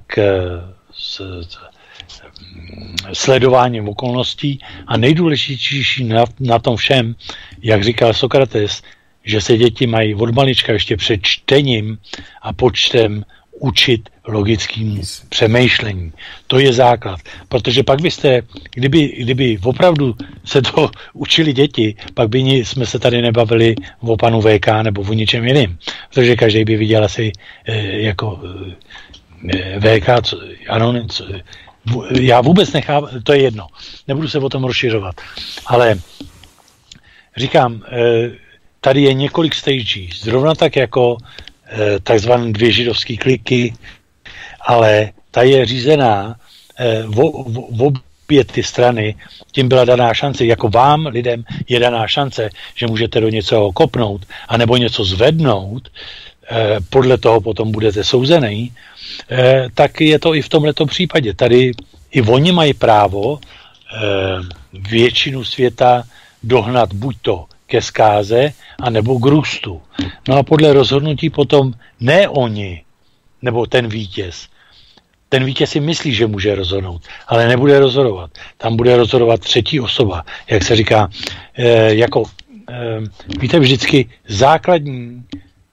sledováním okolností a nejdůležitější na tom všem, jak říkal Sokrates, že se děti mají od malička ještě před čtením a počtem učit logickým přemýšlení. To je základ. Protože pak byste, kdyby opravdu se to učili děti, pak by jsme se tady nebavili o panu VK nebo o ničem jiným. Protože každý by viděl asi jako VK, ano, já vůbec nechápu, to je jedno. Nebudu se o tom rozšiřovat. Ale říkám, tady je několik stagí. Zrovna tak jako takzvané 2 židovské kliky, ale ta je řízená v obě ty strany, tím byla daná šance, jako vám, lidem, je daná šance, že můžete do něčeho kopnout, anebo něco zvednout, podle toho potom budete souzený, tak je to i v tomhletom případě. Tady i oni mají právo většinu světa dohnat buď to ke zkáze, anebo k růstu. No a podle rozhodnutí potom ne oni, nebo ten vítěz. Ten vítěz si myslí, že může rozhodnout, ale nebude rozhodovat. Tam bude rozhodovat třetí osoba, jak se říká, jako víte, vždycky základní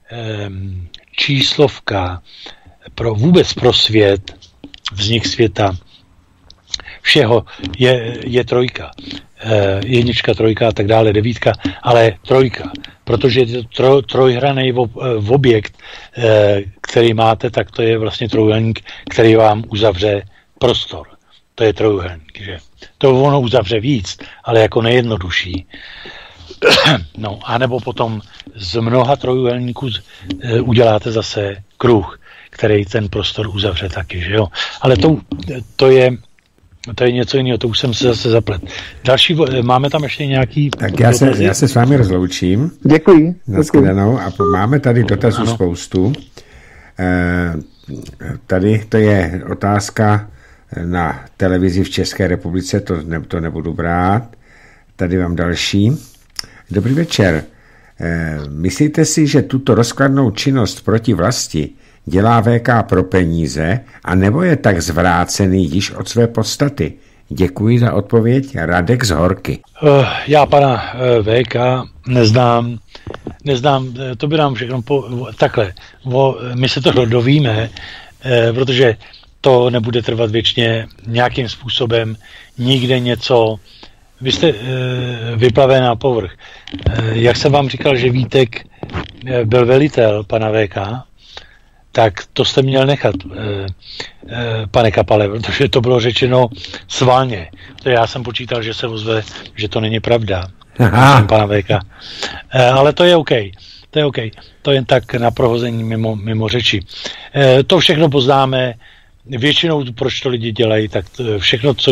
číslovka vůbec pro svět, vznik světa, všeho je trojka. Jednička, trojka a tak dále, devítka, ale trojka. Protože je to trojhraný objekt, který máte, tak to je vlastně trojúhelník, který vám uzavře prostor. To je trojúhelník, že? To ono uzavře víc, ale jako nejjednodušší. No, anebo potom z mnoha trojúhelníků uděláte zase kruh, který ten prostor uzavře taky, že jo? Ale to je něco jiného, to už jsem se zase zaplet. Další, máme tam ještě nějaký... Tak já se s vámi rozloučím. Děkuji. Nashledanou. A máme tady dotazů spoustu. Tady to je otázka na televizi v České republice, to nebudu brát. Tady mám další. Dobrý večer. Myslíte si, že tuto rozkladnou činnost proti vlasti dělá VK pro peníze, anebo je tak zvrácený již od své podstaty? Děkuji za odpověď. Radek z Horky. Já pana VK neznám, to by nám všechno takhle. My se to dovíme, protože to nebude trvat věčně nějakým způsobem, nikde něco. Vy jste vyplaven na povrch. Jak jsem vám říkal, že Vítek byl velitel pana VK, tak to jste měl nechat, pane Kapale, protože to bylo řečeno svalně. To já jsem počítal, že se ozve, že to není pravda. Pana VK. Ale to je OK. To je OK. To jen tak na prohození mimo řeči. To všechno poznáme. Většinou, proč to lidi dělají, tak všechno, co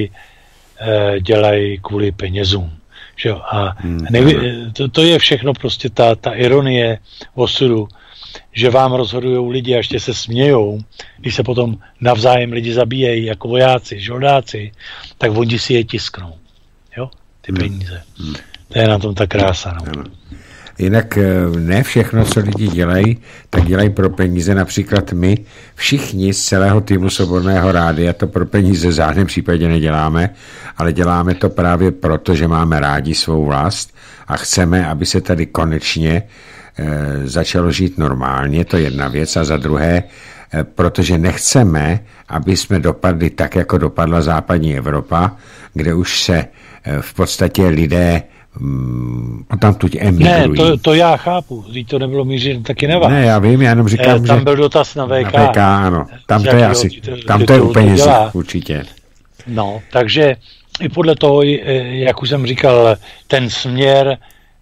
dělají kvůli penězům. Že jo? A to je všechno prostě ta ironie osudu, že vám rozhodujou lidi a ještě se smějou, když se potom navzájem lidi zabíjejí jako vojáci, žoldáci, tak oni si je tisknou. Jo? Ty peníze. To je na tom ta krása. No. Jinak ne všechno, co lidi dělají, tak dělají pro peníze. Například my všichni z celého týmu Svobodného rádia to pro peníze v žádném případě neděláme, ale děláme to právě proto, že máme rádi svou vlast a chceme, aby se tady konečně začalo žít normálně, to je jedna věc, a za druhé, protože nechceme, aby jsme dopadli tak, jako dopadla západní Evropa, kde už se v podstatě lidé odtamtud emigrují. Ne, to já chápu, když to nebylo mířeno taky nevá. Ne, já vím, já jenom říkám, tam byl dotaz na VK. Na VK, ano. Tam to je asi, tam to je u penězích, určitě. No, takže i podle toho, jak už jsem říkal, ten směr,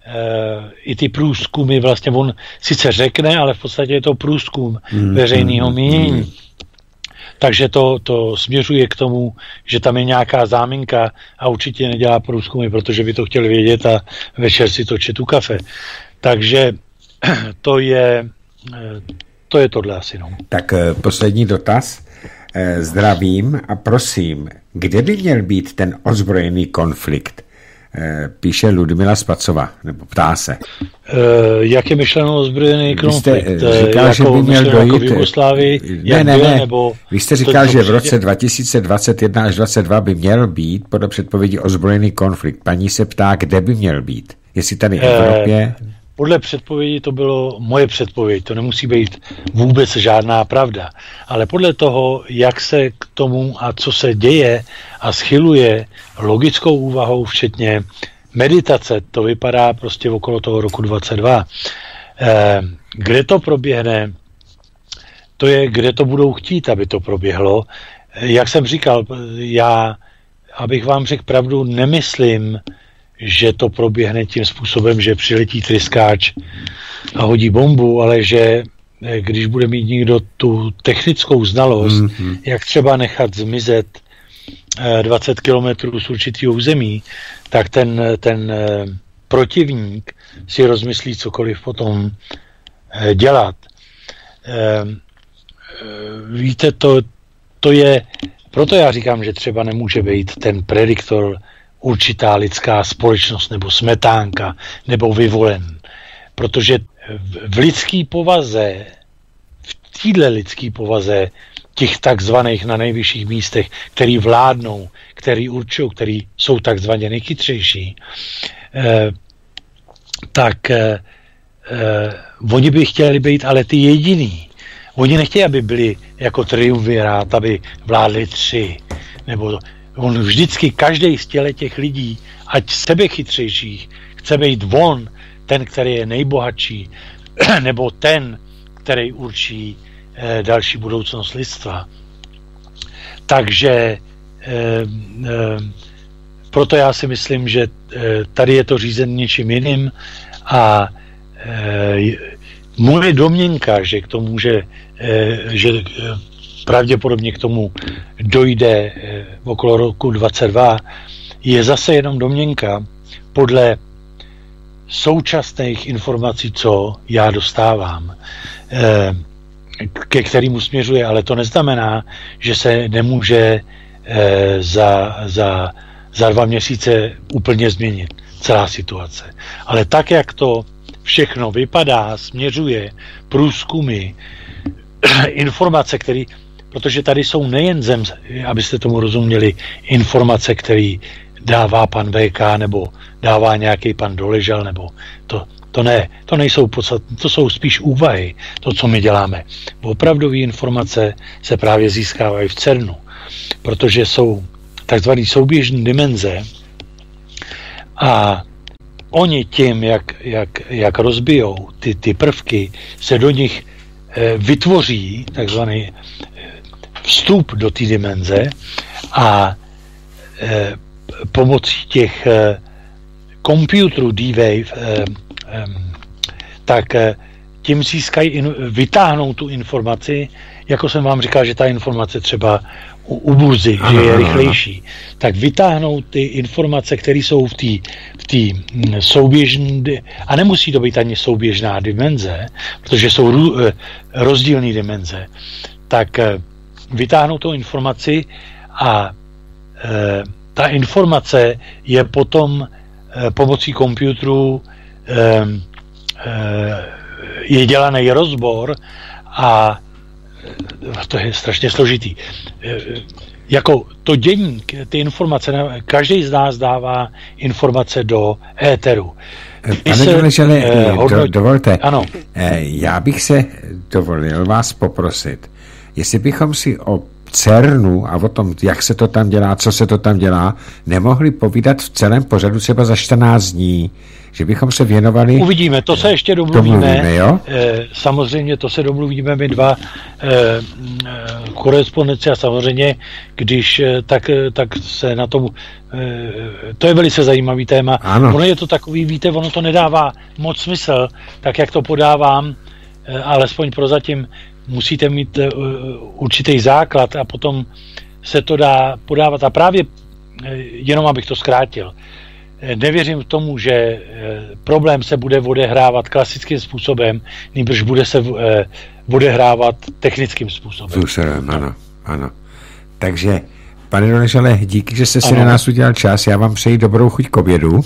i ty průzkumy, vlastně on sice řekne, ale v podstatě je to průzkum veřejného mínění. Takže to směřuje k tomu, že tam je nějaká záminka a určitě nedělá průzkumy, protože by to chtěl vědět a večer si točit tu kafe. Takže to je tohle asi. No. Tak poslední dotaz. Zdravím a prosím, kde by měl být ten ozbrojený konflikt? Píše Ludmila Spacova, nebo ptá se. Jak je myšleno ozbrojený konflikt? Říkal, že by měl dojít... Jako v Jugoslávii? Ne. Vy jste říkal, že v roce 2021 až 2022 by měl být podle předpovědi ozbrojený konflikt. Paní se ptá, kde by měl být. Jestli tady v Evropě... Podle předpovědi to bylo moje předpověď, to nemusí být vůbec žádná pravda, ale podle toho, jak se k tomu a co se děje a schyluje logickou úvahou, včetně meditace, to vypadá prostě okolo toho roku 22. Kde to proběhne, to je, kde to budou chtít, aby to proběhlo. Jak jsem říkal, já, abych vám řekl pravdu, nemyslím, že to proběhne tím způsobem, že přiletí tryskáč a hodí bombu, ale že když bude mít někdo tu technickou znalost, jak třeba nechat zmizet 20 kilometrů z určitého území, tak ten protivník si rozmyslí cokoliv potom dělat. Víte, to je, proto já říkám, že třeba nemůže být ten prediktor určitá lidská společnost nebo smetánka nebo vyvolen. Protože v lidský povaze, v téhle lidský povaze těch takzvaných na nejvyšších místech, který vládnou, který určují, který jsou takzvaně nejchytřejší, tak oni by chtěli být ale ty jediný. Oni nechtějí, aby byli jako triumvirát, aby vládli 3. Nebo on vždycky, každý z těch lidí, ať sebechytřejších, chce být on, ten, který je nejbohatší, nebo ten, který určí další budoucnost lidstva. Takže proto já si myslím, že tady je to řízen něčím jiným a moje domněnka, že k tomu že pravděpodobně k tomu dojde okolo roku 22, je zase jenom domněnka podle současných informací, co já dostávám, ke kterému směřuje, ale to neznamená, že se nemůže za 2 měsíce úplně změnit celá situace. Ale tak, jak to všechno vypadá, směřuje, průzkumy, informace, protože tady jsou nejen abyste tomu rozuměli, informace, které dává pan VK, nebo dává nějaký pan Doležal, nebo to ne, to nejsou podstatné, to jsou spíš úvahy, to, co my děláme. Opravdové informace se právě získávají v CERNu, protože jsou takzvané souběžné dimenze a oni tím, jak rozbijou ty prvky, se do nich vytvoří takzvaný vstup do té dimenze a pomocí těch počítačů D-Wave tak tím vytáhnou tu informaci, jako jsem vám říkal, že ta informace třeba u burzy, že je rychlejší, tak vytáhnou ty informace, které jsou v té souběžné, a nemusí to být ani souběžná dimenze, protože jsou rozdílné dimenze, tak vytáhnou tu informaci a ta informace je potom pomocí počítačů je dělaný rozbor a to je strašně složitý. Jako to dění, ty informace, každý z nás dává informace do éteru. Pane Doležale, dovolte, ano. Já bych se dovolil vás poprosit, jestli bychom si o CERNu a o tom, jak se to tam dělá, co se to tam dělá, nemohli povídat v celém pořadu třeba za 14 dní, že bychom se věnovali... Uvidíme, to se ještě domluvíme jo? Samozřejmě to se domluvíme my dva korespondenci a samozřejmě, když tak se na tom... to je velice zajímavý téma. Ano. Ono je to takový, víte, ono to nedává moc smysl, tak jak to podávám, alespoň prozatím musíte mít určitý základ a potom se to dá podávat. A právě jenom abych to zkrátil, nevěřím tomu, že problém se bude odehrávat klasickým způsobem, nýbrž bude se odehrávat technickým způsobem. Ano. Takže, pane Doležale, díky, že jste si na nás udělal čas. Já vám přeji dobrou chuť k obědu.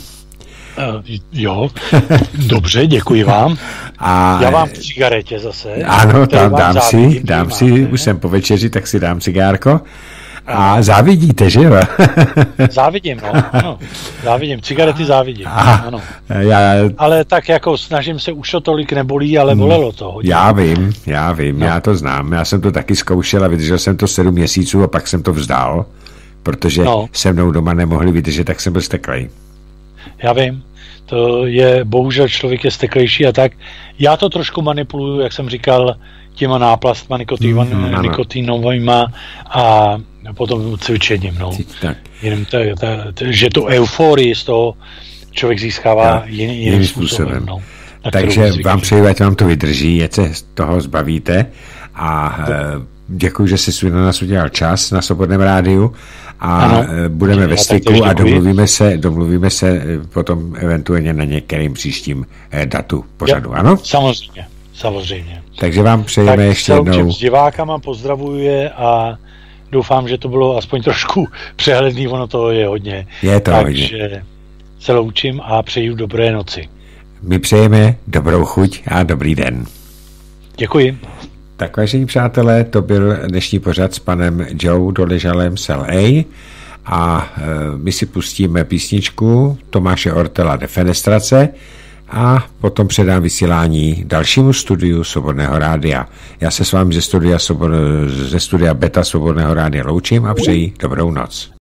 Jo, dobře, děkuji vám. Já vám v cigaretě zase. Ano, tam dám si, už jsem po večeři, tak si dám cigárko. A závidíte, že jo? Závidím, ano. Závidím, cigarety závidím, ano. Ale tak jako snažím se, už to tolik nebolí, ale bolelo to hodně. Já vím, já to znám. Já jsem to taky zkoušel a vydržel jsem to 7 měsíců a pak jsem to vzdal, protože se mnou doma nemohli vydržet, tak jsem byl steklej. Já vím, to je, bohužel člověk je steklejší a tak. Já to trošku manipuluju, jak jsem říkal, těma náplastma nikotinovýma a potom cvičením, Jenom že tu euforii z toho člověk získává jiným způsobem. Takže vám přeju, ať vám to vydrží, ať se z toho zbavíte a děkuji, že jsi na nás udělal čas na Svobodném rádiu a budeme ve styku a domluvíme se potom eventuálně na některým příštím datu pořadu, ano? Samozřejmě. Takže vám přejeme ještě jednou. S divákama pozdravuji a doufám, že to bylo aspoň trošku přehledný, ono to je hodně. Je to hodně. Takže se loučím a přeju dobré noci. My přejeme dobrou chuť a dobrý den. Děkuji. Tak, vážení přátelé, to byl dnešní pořad s panem Joe Doležalem z LA a my si pustíme písničku Tomáše Ortela Defenestrace a potom předám vysílání dalšímu studiu Svobodného rádia. Já se s vámi ze studia Beta Svobodného rádia loučím a přeji dobrou noc.